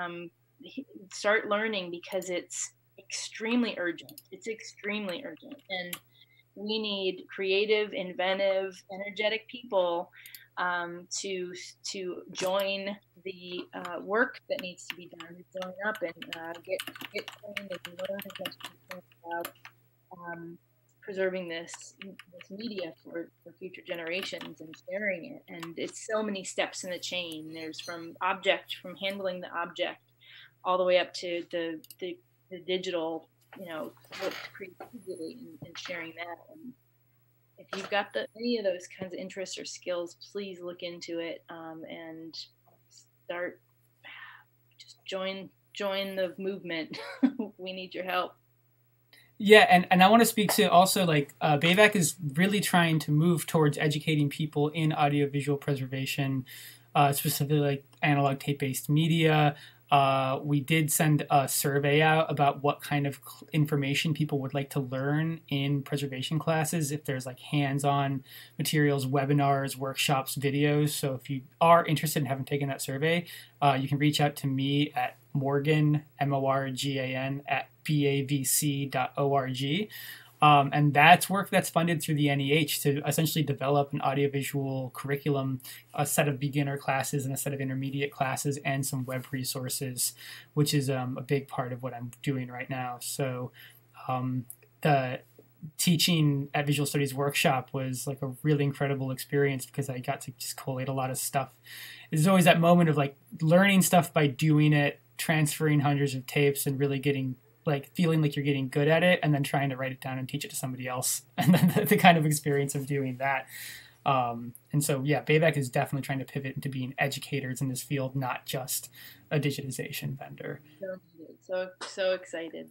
start learning, because it's extremely urgent. It's extremely urgent, and we need creative, inventive, energetic people to join the work that needs to be done. Join up and get trained and learn as much as you can about preserving this media for future generations and sharing it. And it's so many steps in the chain. There's from handling the object all the way up to the digital, you know, what to create digitally and sharing that. And if you've got any of those kinds of interests or skills, please look into it and start. Just join the movement. We need your help. Yeah, and I want to speak to also, like, BAVC is really trying to move towards educating people in audiovisual preservation, specifically like analog tape-based media. We did send a survey out about what kind of information people would like to learn in preservation classes, if there's like hands-on materials, webinars, workshops, videos. So if you are interested in having taken that survey, you can reach out to me at Morgan, MORGAN, at BAVC.org. And that's work that's funded through the NEH to essentially develop an audiovisual curriculum, a set of beginner classes and a set of intermediate classes, and some web resources, which is a big part of what I'm doing right now. So the teaching at Visual Studies Workshop was like a really incredible experience, because I got to just collate a lot of stuff. There's always that moment of like learning stuff by doing it, transferring hundreds of tapes and really getting like feeling like you're getting good at it, and then trying to write it down and teach it to somebody else. And then the kind of experience of doing that. And so, yeah, BAVC is definitely trying to pivot into being educators in this field, not just a digitization vendor. So excited.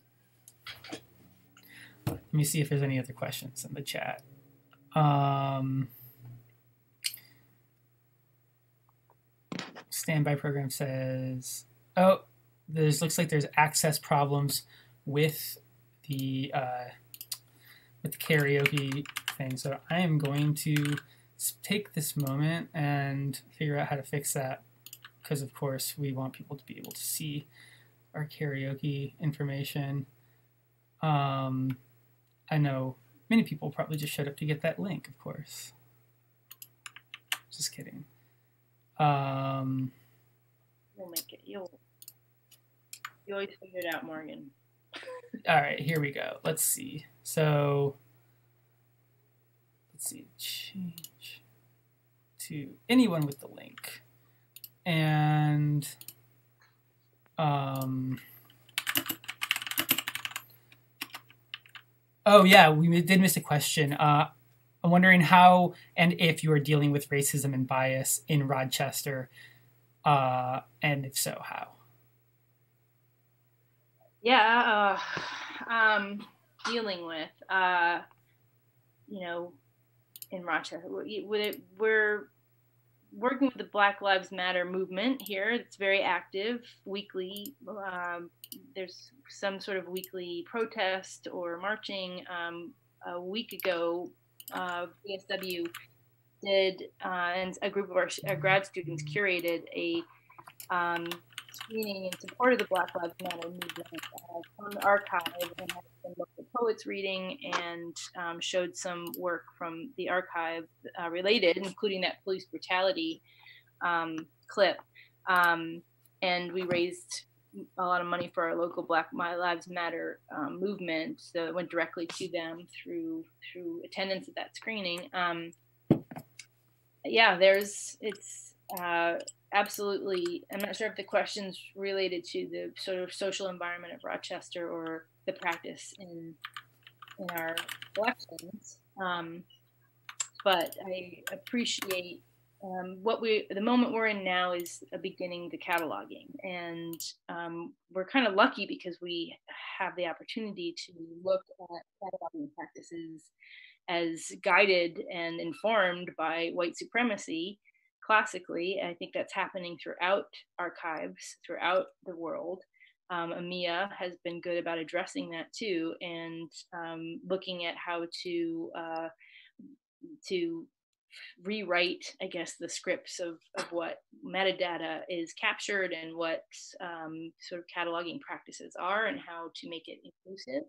Let me see if there's any other questions in the chat. Standby program says, oh, looks like there's access problems with the with the karaoke thing. So I am going to take this moment and figure out how to fix that, because of course we want people to be able to see our karaoke information. I know many people probably just showed up to get that link, of course. Just kidding. You'll make it. You always figure it out, Morgan. All right, here we go. Let's see. So, let's see. Change to anyone with the link. And oh yeah, we did miss a question. I'm wondering how and if you are dealing with racism and bias in Rochester, and if so, how? Yeah, dealing with, you know, in Rochester, we're working with the Black Lives Matter movement here. It's very active weekly. There's some sort of weekly protest or marching. A week ago, VSW did, and a group of our grad students curated a screening in support of the Black Lives Matter movement from the archive, and had some local poets reading, and showed some work from the archive related, including that police brutality clip. And we raised a lot of money for our local Black Lives Matter movement, so it went directly to them through attendance at that screening. Yeah, it's absolutely, I'm not sure if the question's related to the sort of social environment of Rochester or the practice in our collections, but I appreciate the moment we're in now is beginning the cataloging, and we're kind of lucky because we have the opportunity to look at cataloging practices as guided and informed by white supremacy classically. I think that's happening throughout archives throughout the world. EMEA has been good about addressing that too, and looking at how to rewrite, I guess, the scripts of what metadata is captured and what sort of cataloging practices are, and how to make it inclusive,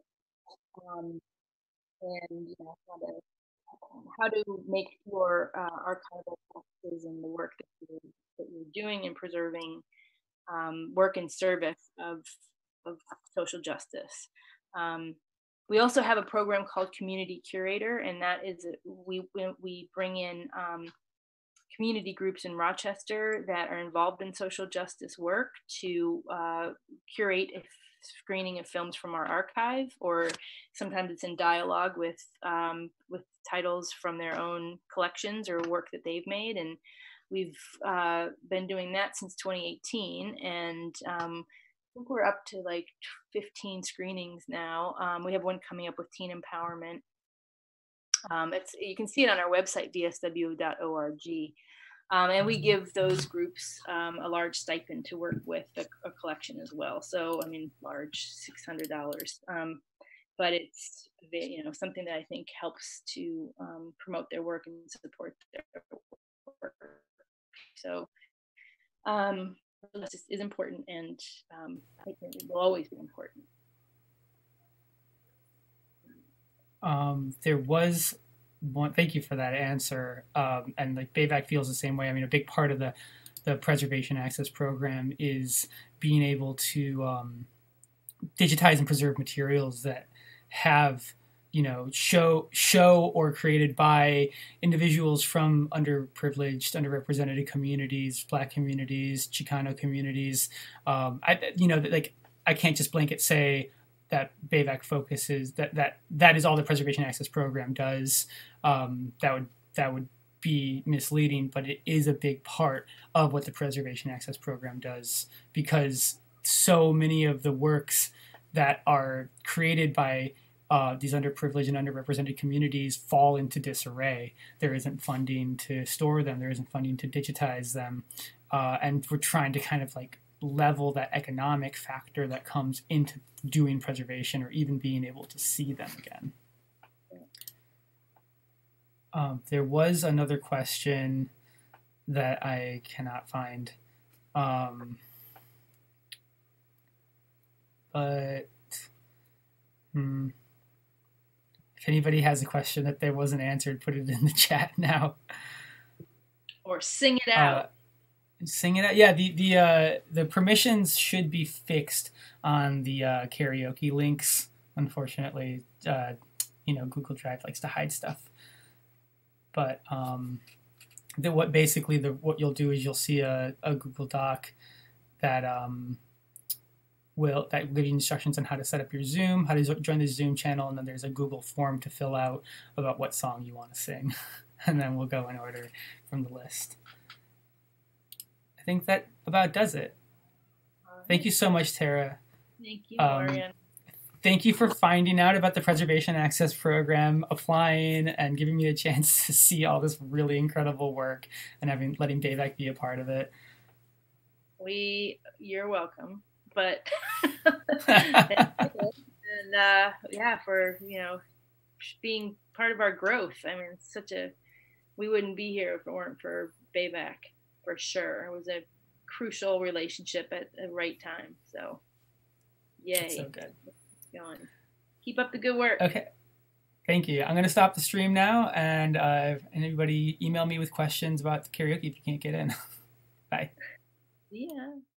and you know, how to make your archival practices and the work that you're doing and preserving work in service of social justice. We also have a program called Community Curator, and that is we bring in community groups in Rochester that are involved in social justice work to curate a screening of films from our archive, or sometimes it's in dialogue with titles from their own collections or work that they've made. And we've been doing that since 2018, and I think we're up to like 15 screenings now. We have one coming up with teen empowerment. You can see it on our website, vsw.org. And we give those groups a large stipend to work with a collection as well. So, I mean, large, $600. But it's, you know, something that I think helps to promote their work and support their work. So, justice is important, and I think it will always be important. There was one, thank you for that answer. And like BAVC feels the same way. I mean, a big part of the Preservation Access Program is being able to digitize and preserve materials that have, you know, show or created by individuals from underprivileged, underrepresented communities, Black communities, Chicano communities. I can't just blanket say that BAVC focuses that is all the Preservation Access Program does. That would be misleading, but it is a big part of what the Preservation Access Program does, because so many of the works that are created by these underprivileged and underrepresented communities fall into disarray. There isn't funding to store them. There isn't funding to digitize them. And we're trying to kind of like level that economic factor that comes into doing preservation or even being able to see them again. There was another question that I cannot find. But if anybody has a question that there wasn't answered, put it in the chat now. Or sing it out. Sing it out. Yeah, the permissions should be fixed on the karaoke links. Unfortunately, Google Drive likes to hide stuff. But what you'll do is you'll see a Google Doc that will give you instructions on how to set up your Zoom, how to join the Zoom channel, and then there's a Google form to fill out about what song you want to sing, and then we'll go in order from the list. I think that about does it. Thank you so much, Tara. Thank you, Marian. Thank you for finding out about the Preservation Access Program, applying, and giving me a chance to see all this really incredible work and letting BAVC be a part of it. You're welcome. But and for being part of our growth. I mean, it's we wouldn't be here if it weren't for BAVC, for sure. It was a crucial relationship at the right time. So, yay! That's so good. Going. Keep up the good work. Okay. Thank you. I'm going to stop the stream now, and anybody email me with questions about the karaoke if you can't get in. Bye. Yeah.